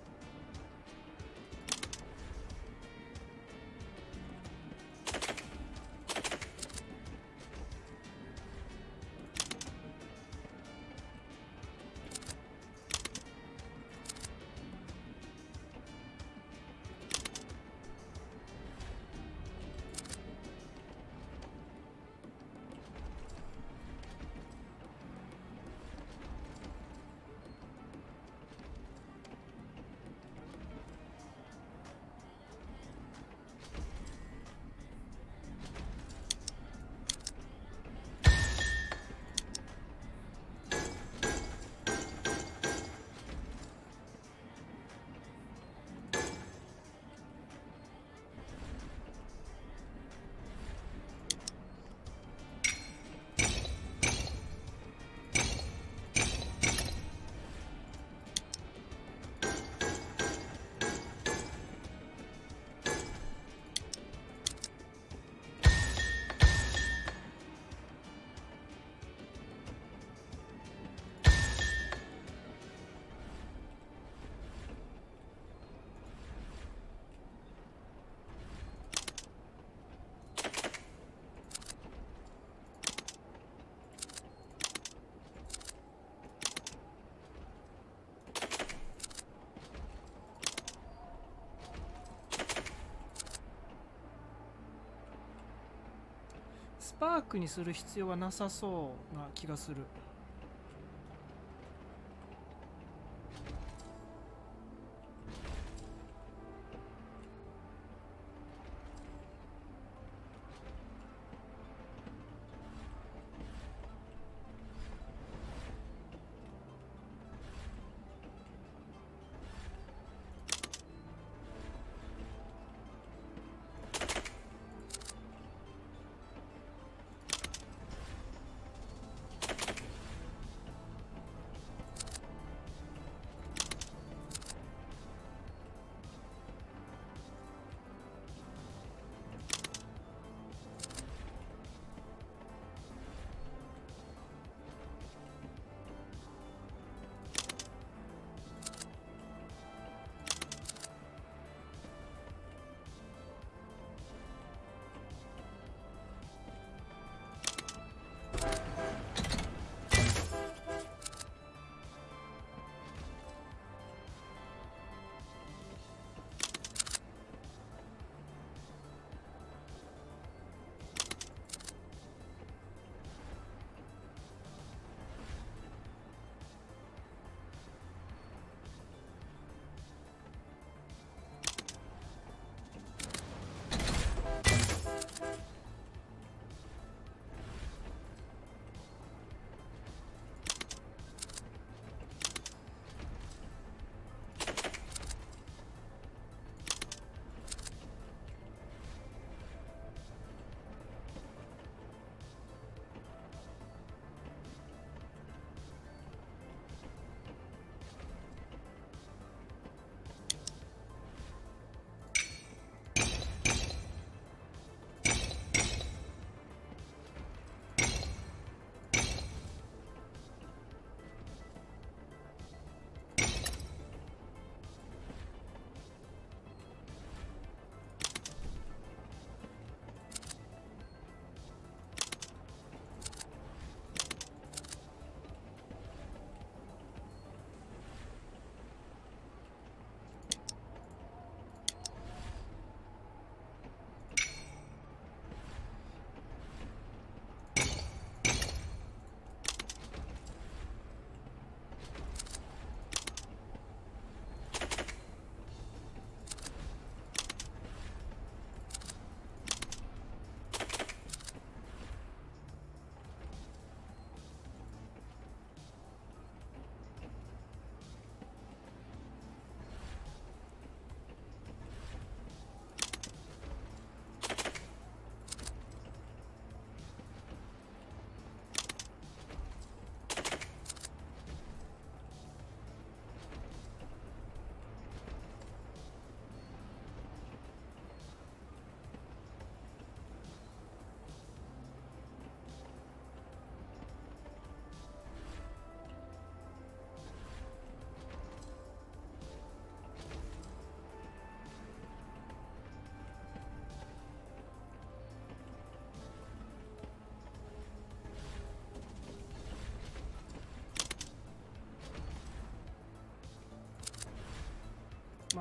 A: スパークにする必要はなさそうな気がする。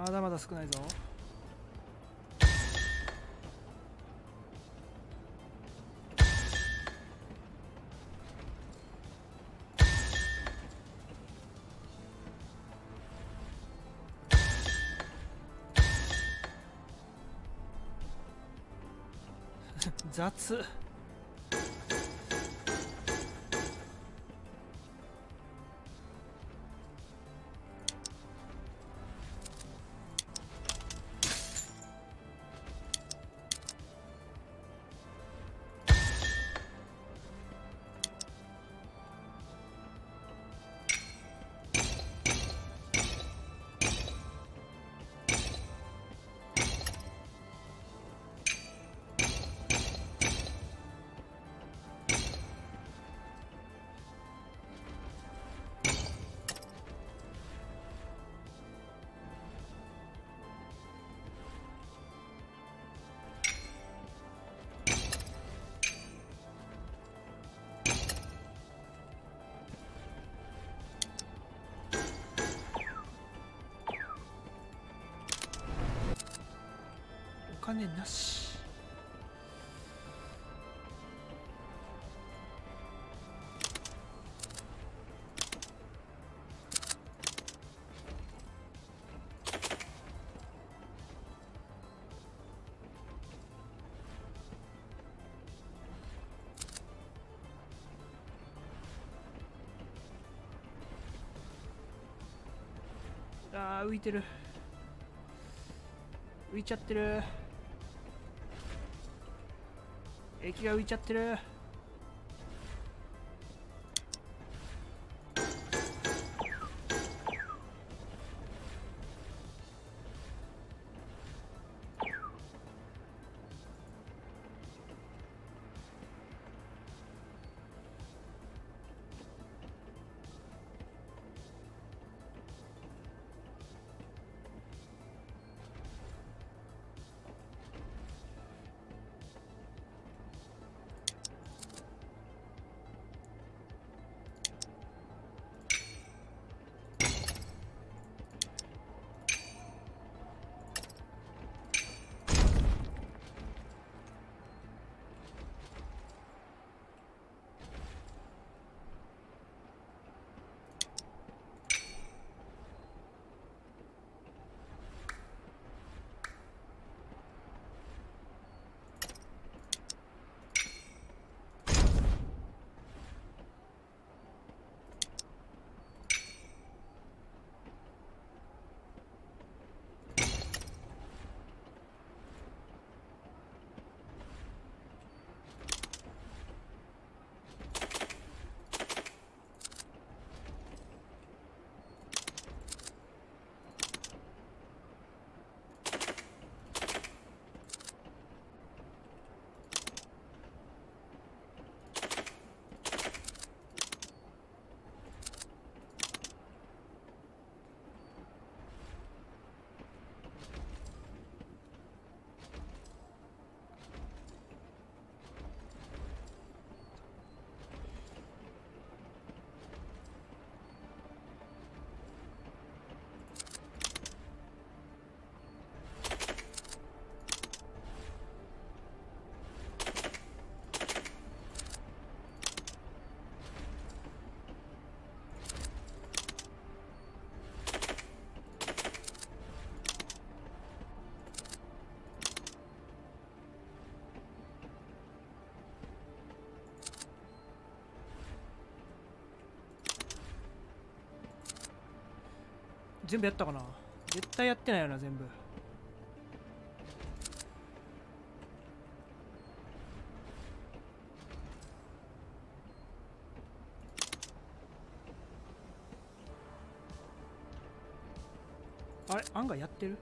A: まだまだ少ないぞ。雑。お金なし。あー浮いてる、浮いちゃってる、液が浮いちゃってる。全部やったかな。絶対やってないよな、全部。あれ、案外やってる。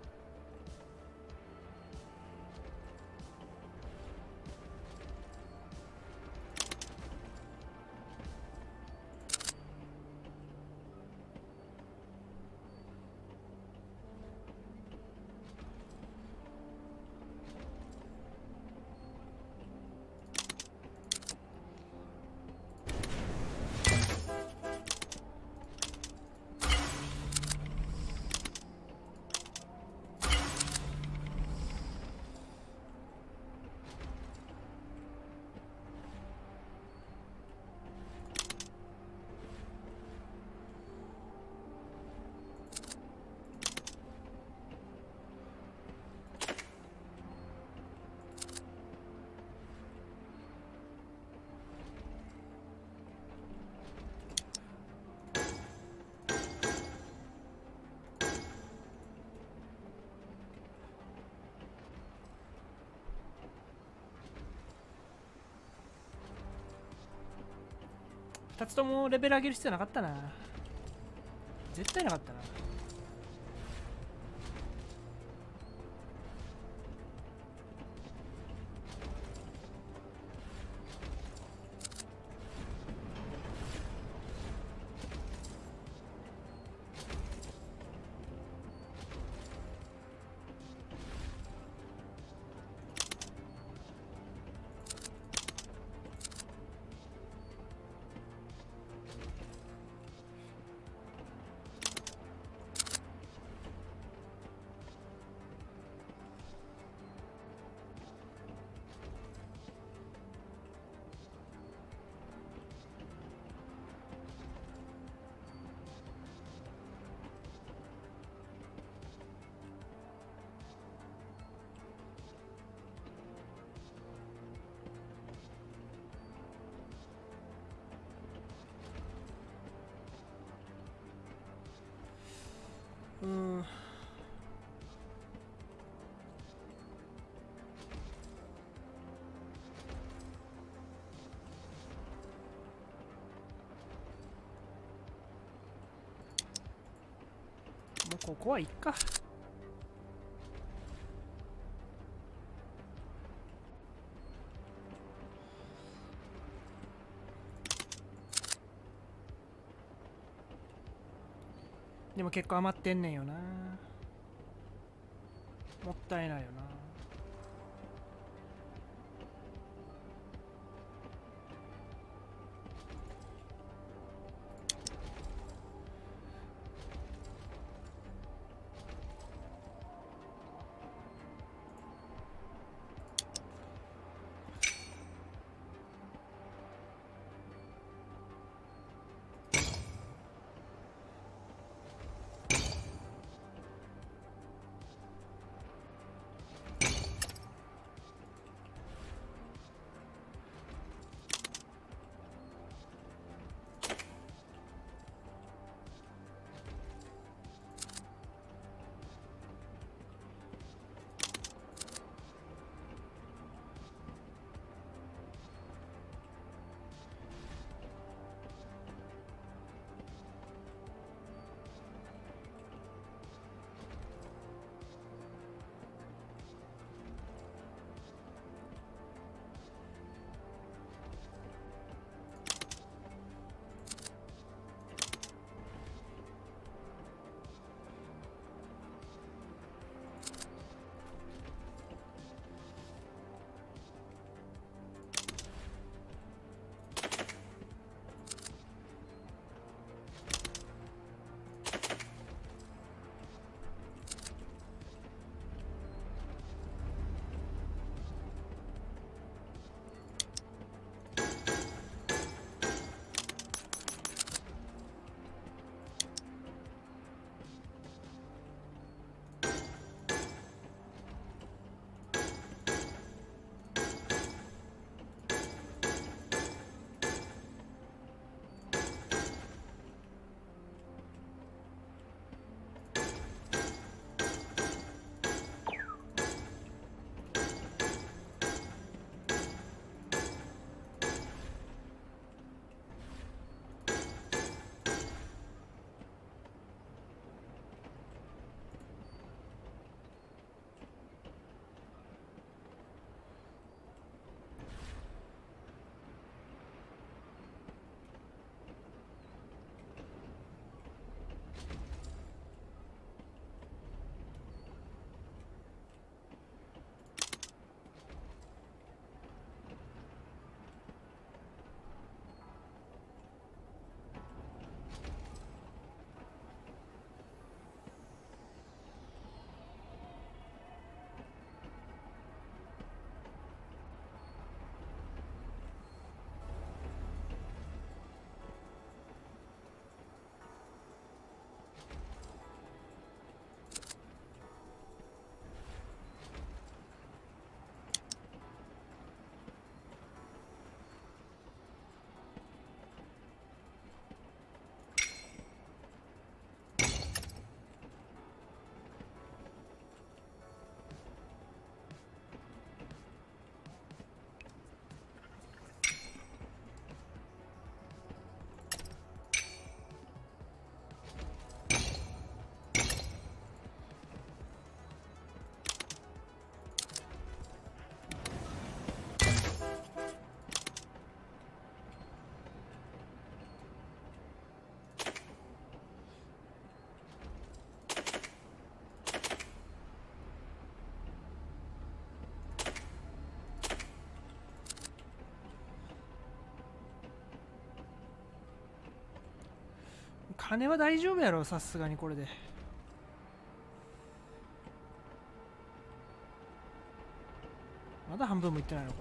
A: たつともレベル上げる必要なかったな。絶対なかったな。うーん。もうここはいっか。でも結構余ってんねんよな。もったいないよな。 金は大丈夫やろ、さすがにこれで。まだ半分もいってないのか。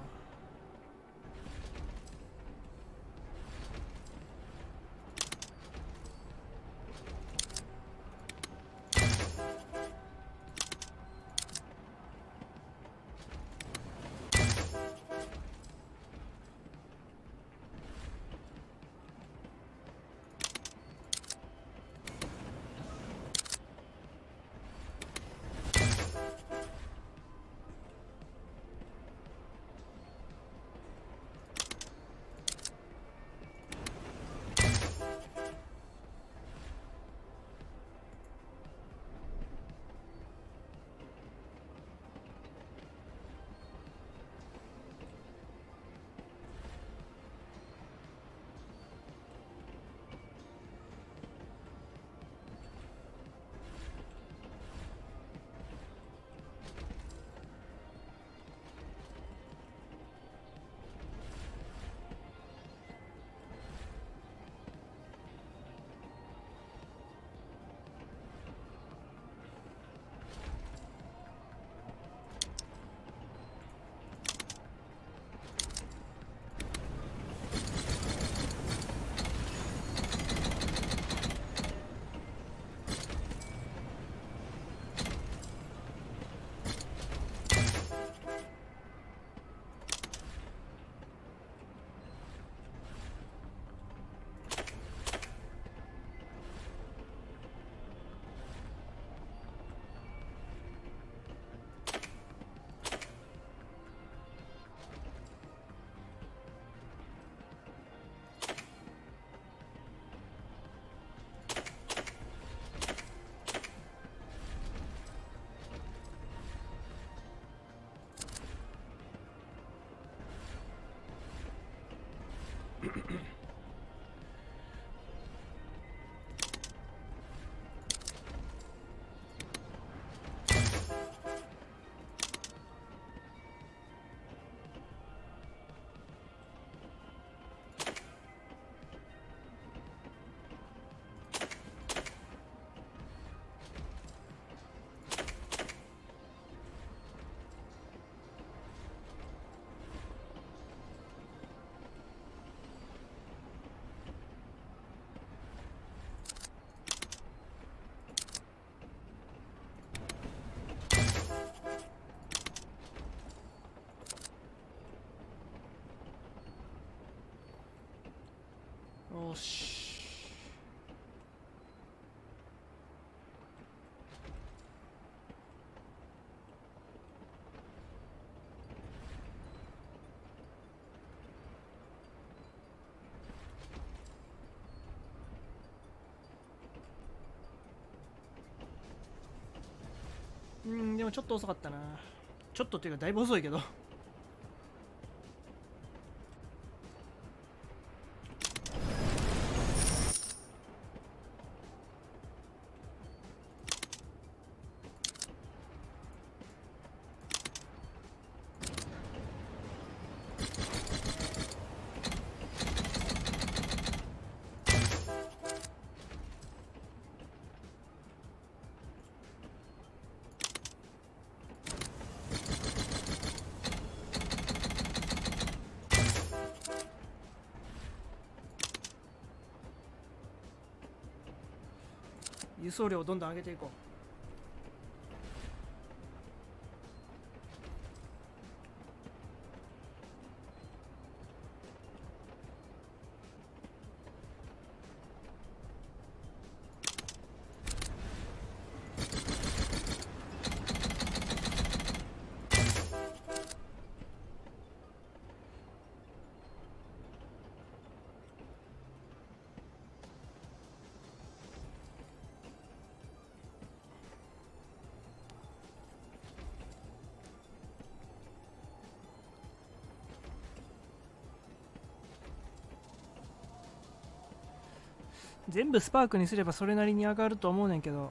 A: よし。うん、でもちょっと遅かったな。ちょっとっていうかだいぶ遅いけど。輸送量をどんどん上げていこう。全部スパークにすればそれなりに上がると思うねんけど。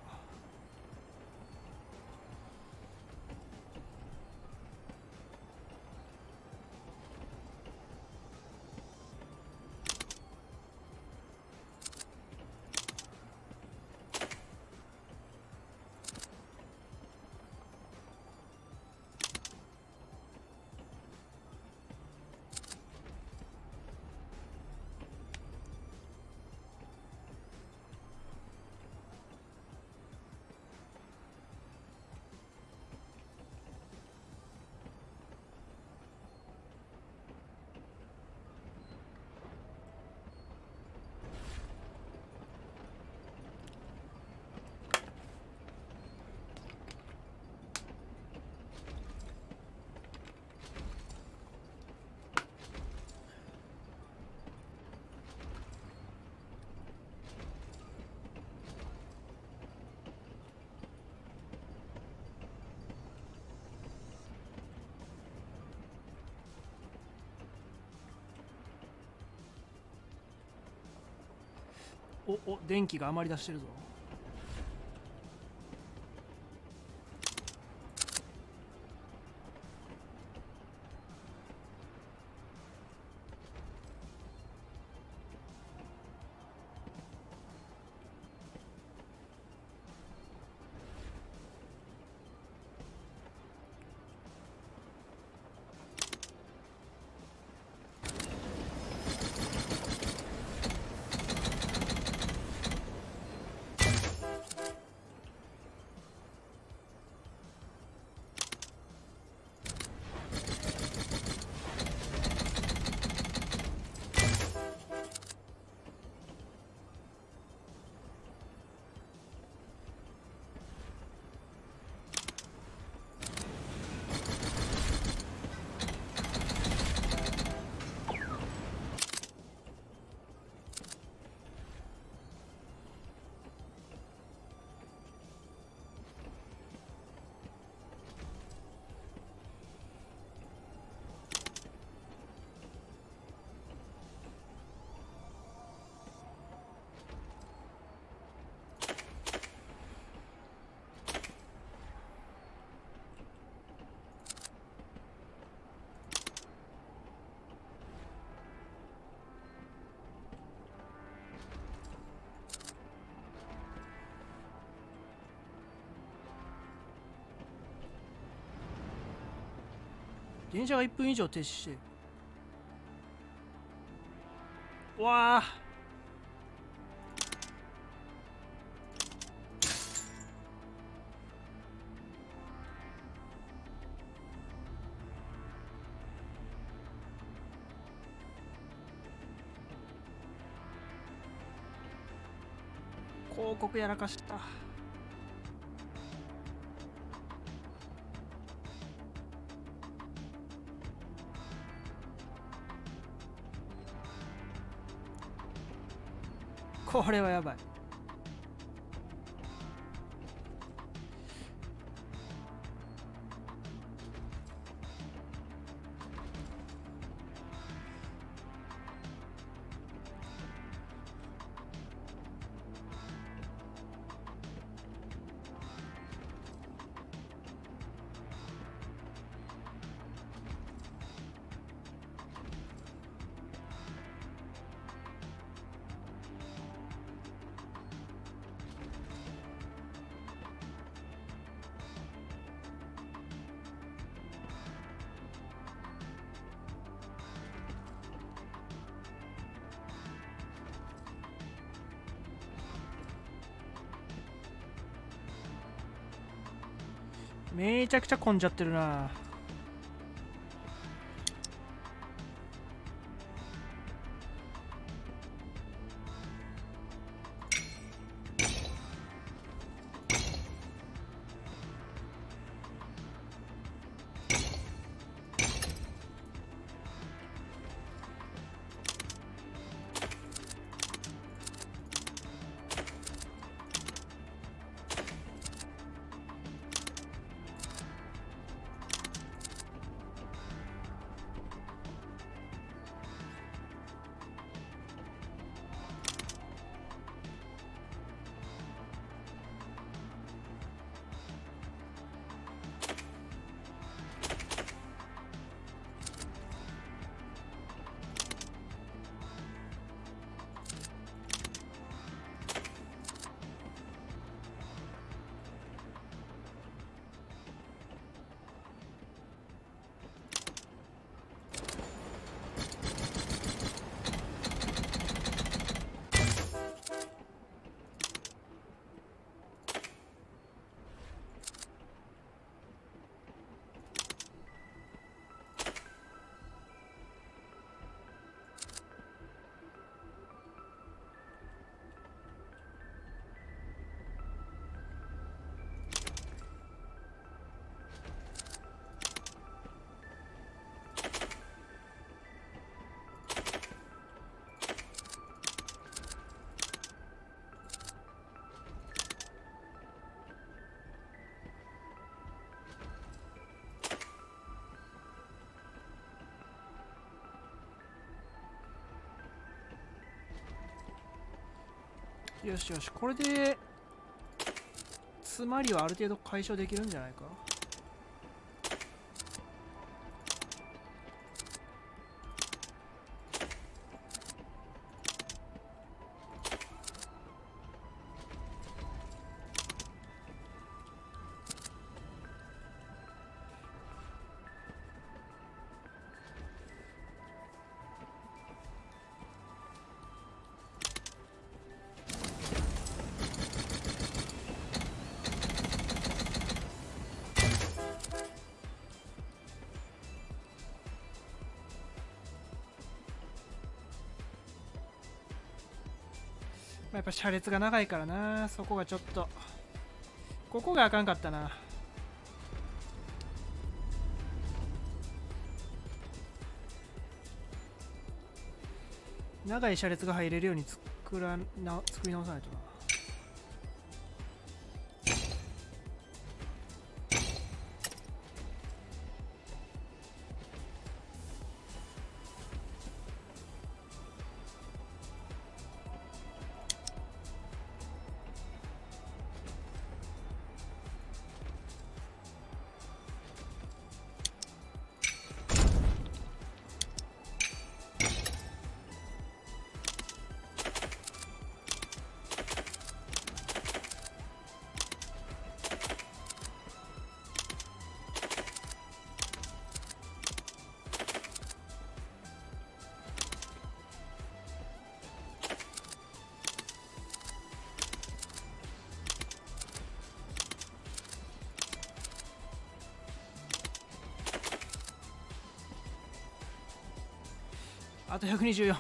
A: おお電気が余り出してるぞ。電車がいっぷん以上停止してる。わあ広告やらかした。これはやばい。めちゃくちゃ混んじゃってるな。 よしよし、これで詰まりはある程度解消できるんじゃないか。やっぱ車列が長いからな、そこがちょっと、ここがあかんかったな。長い車列が入れるように作らな作り直さないとな。あとひゃくにじゅうよん。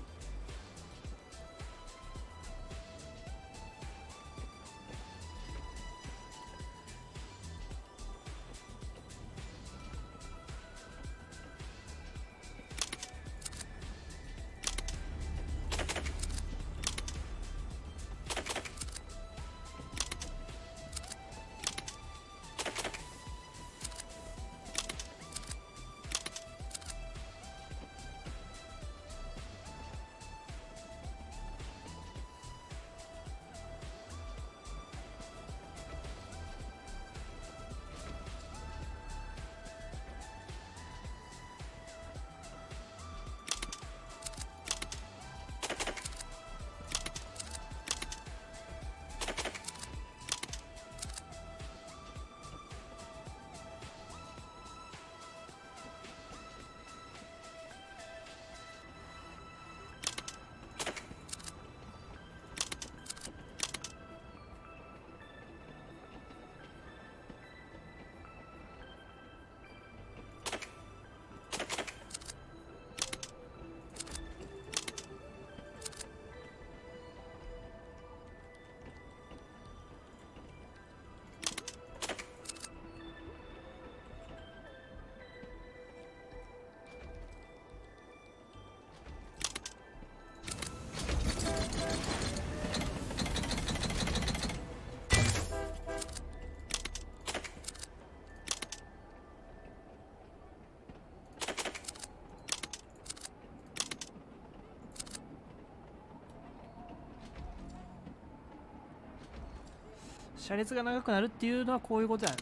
A: 車列が長くなるっていうのはこういうことやな。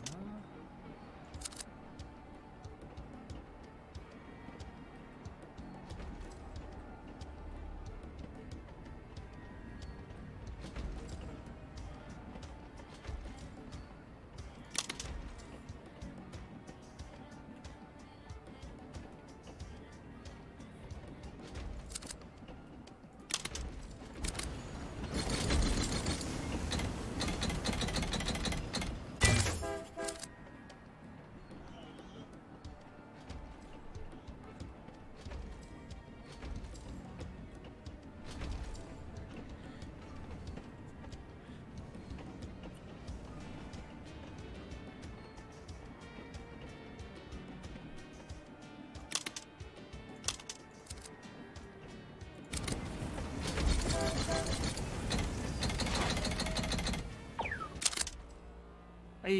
A: はい。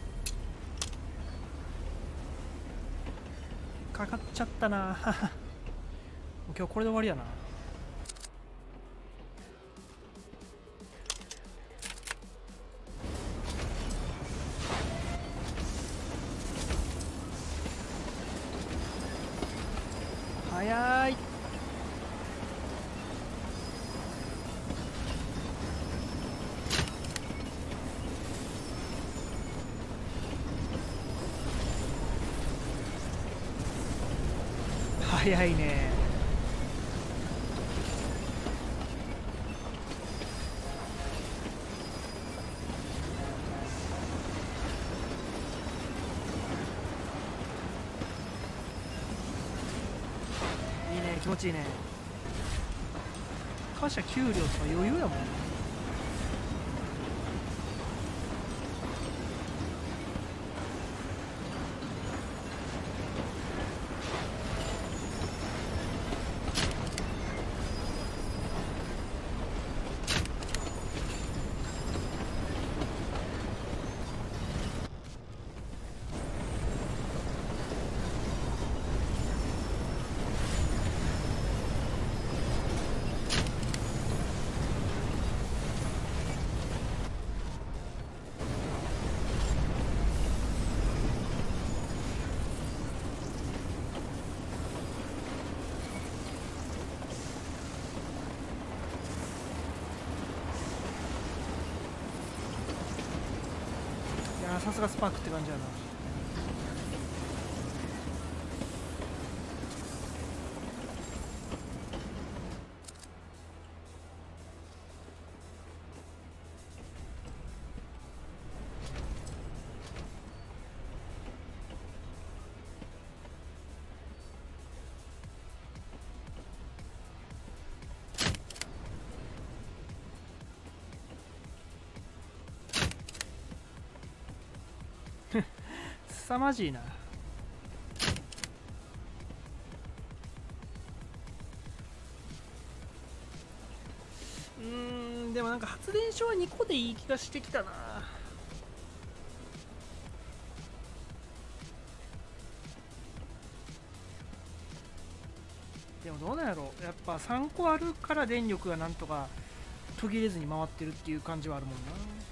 A: かかっちゃったな。 今日これで終わりやな。早い。早いね。いいね、気持ちいいね。貨車給料とか余裕やもん。さすがスパークって感じやな。凄まじいな。うーん、でもなんか発電所はにこでいい気がしてきたな。でもどうなんやろ、やっぱさんこあるから電力がなんとか途切れずに回ってるっていう感じはあるもんな。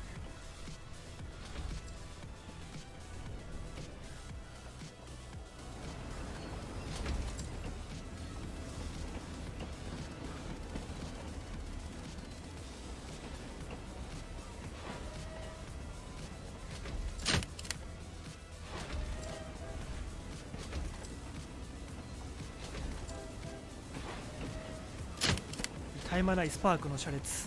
A: 絶え間ないスパークの車列。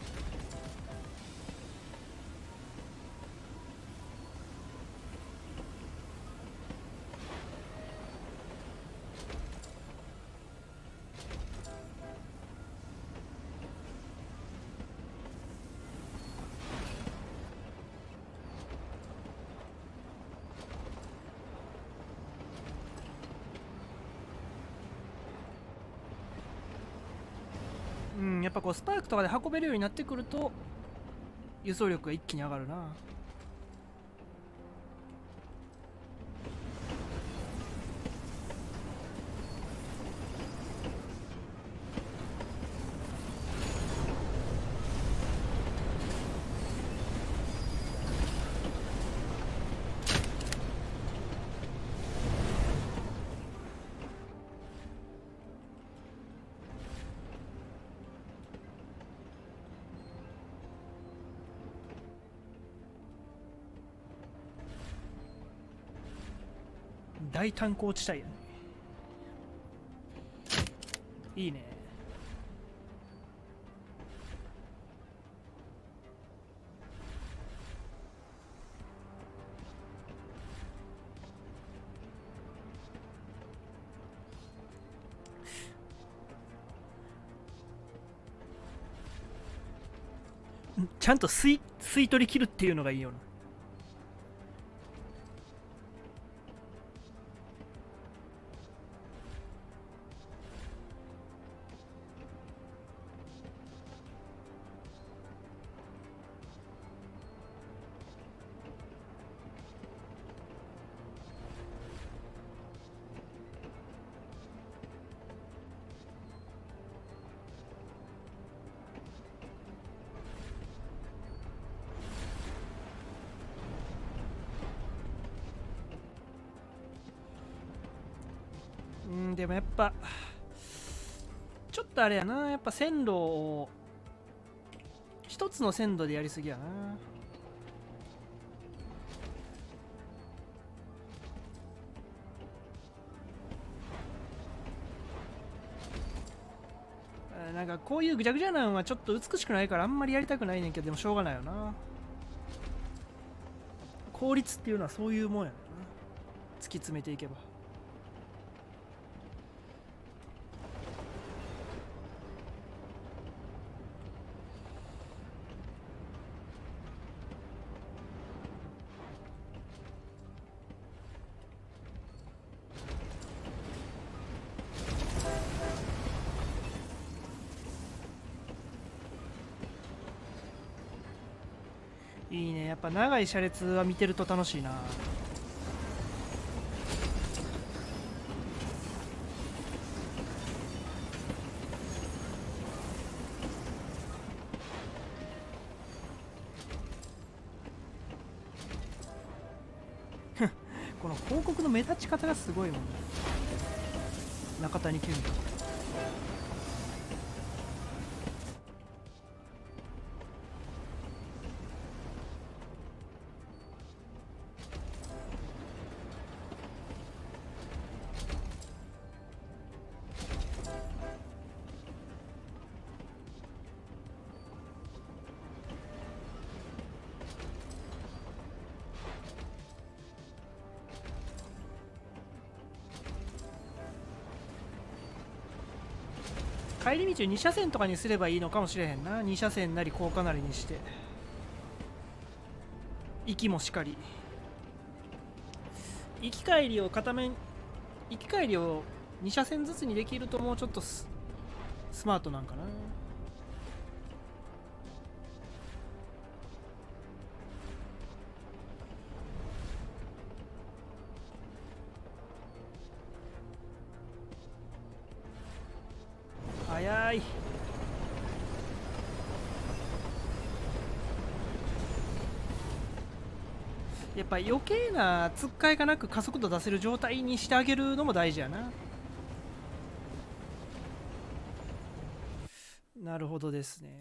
A: うん、やっぱこうスパークとかで運べるようになってくると輸送力が一気に上がるな。大炭鉱地帯やね。いいね。ちゃんと吸い吸い取り切るっていうのがいいよな。 うん、でもやっぱちょっとあれやな、やっぱ線路を一つの線路でやりすぎやな。なんかこういうぐちゃぐちゃなのはちょっと美しくないからあんまりやりたくないねんけど、でもしょうがないよな。効率っていうのはそういうもんやな。突き詰めていけば。いいね、やっぱ長い車列は見てると楽しいな。この広告の目立ち方がすごいもんね。中谷健人。帰り道をに車線とかにすればいいのかもしれへんな。に車線なり高架なりにして、行きもしかり、行き帰りを片面、行き帰りをに車線ずつにできるともうちょっと ス, スマートなんかな。早い。やっぱ余計なつっかえがなく加速度出せる状態にしてあげるのも大事やな。なるほどですね。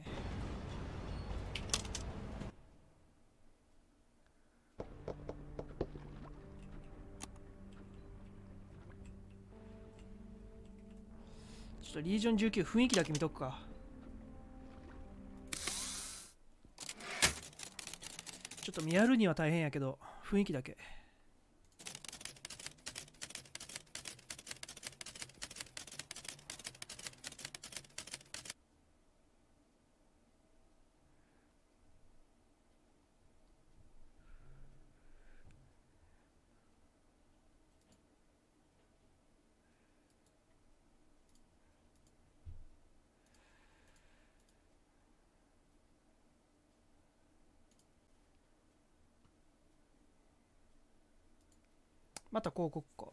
A: ちょっとリージョンじゅうきゅう雰囲気だけ見とくか。ちょっと見やるには大変やけど雰囲気だけ。また広告か。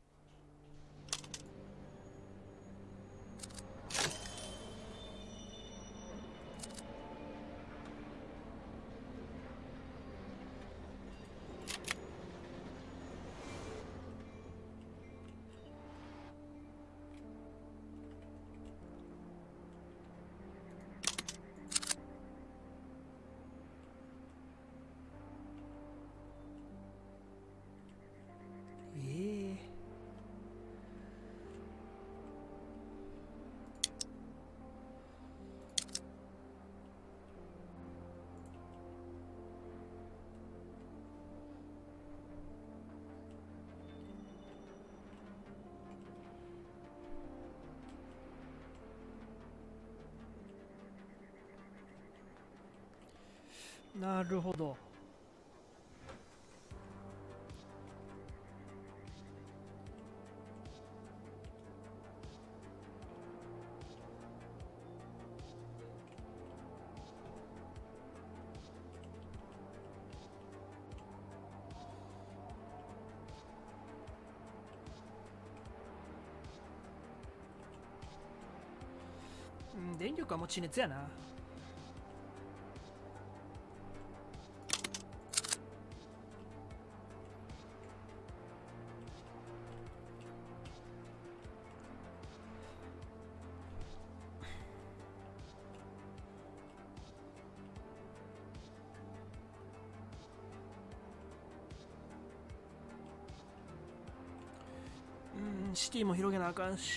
A: ええなるほど。うん、電力はもう地熱やな。 ん、シティも広げなあかんし。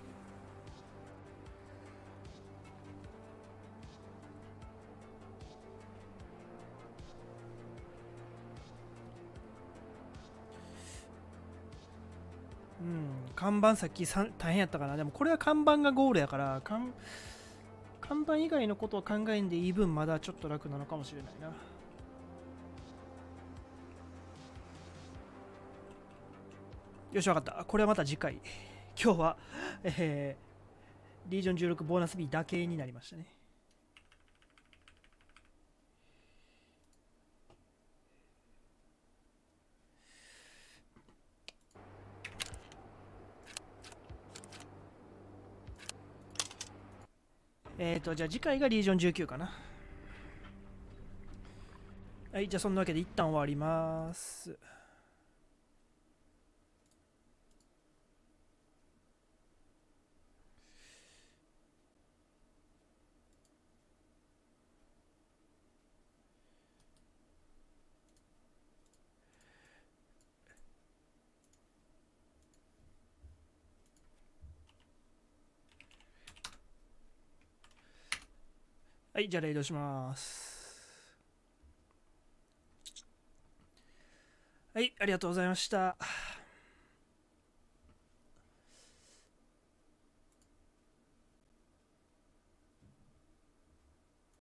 A: うん、看板さっきさ大変やったかな。でもこれは看板がゴールやから、看看板以外のことを考えんでいい分、まだちょっと楽なのかもしれないな。よし、わかった。これはまた次回。今日は、えー、リージョンじゅうろくボーナス B だけになりましたね。えっ、ー、と、じゃあ次回がリージョンじゅうきゅうかな。はい、じゃあそんなわけで一旦終わります。はい、じゃあレイドします。はい、ありがとうございました。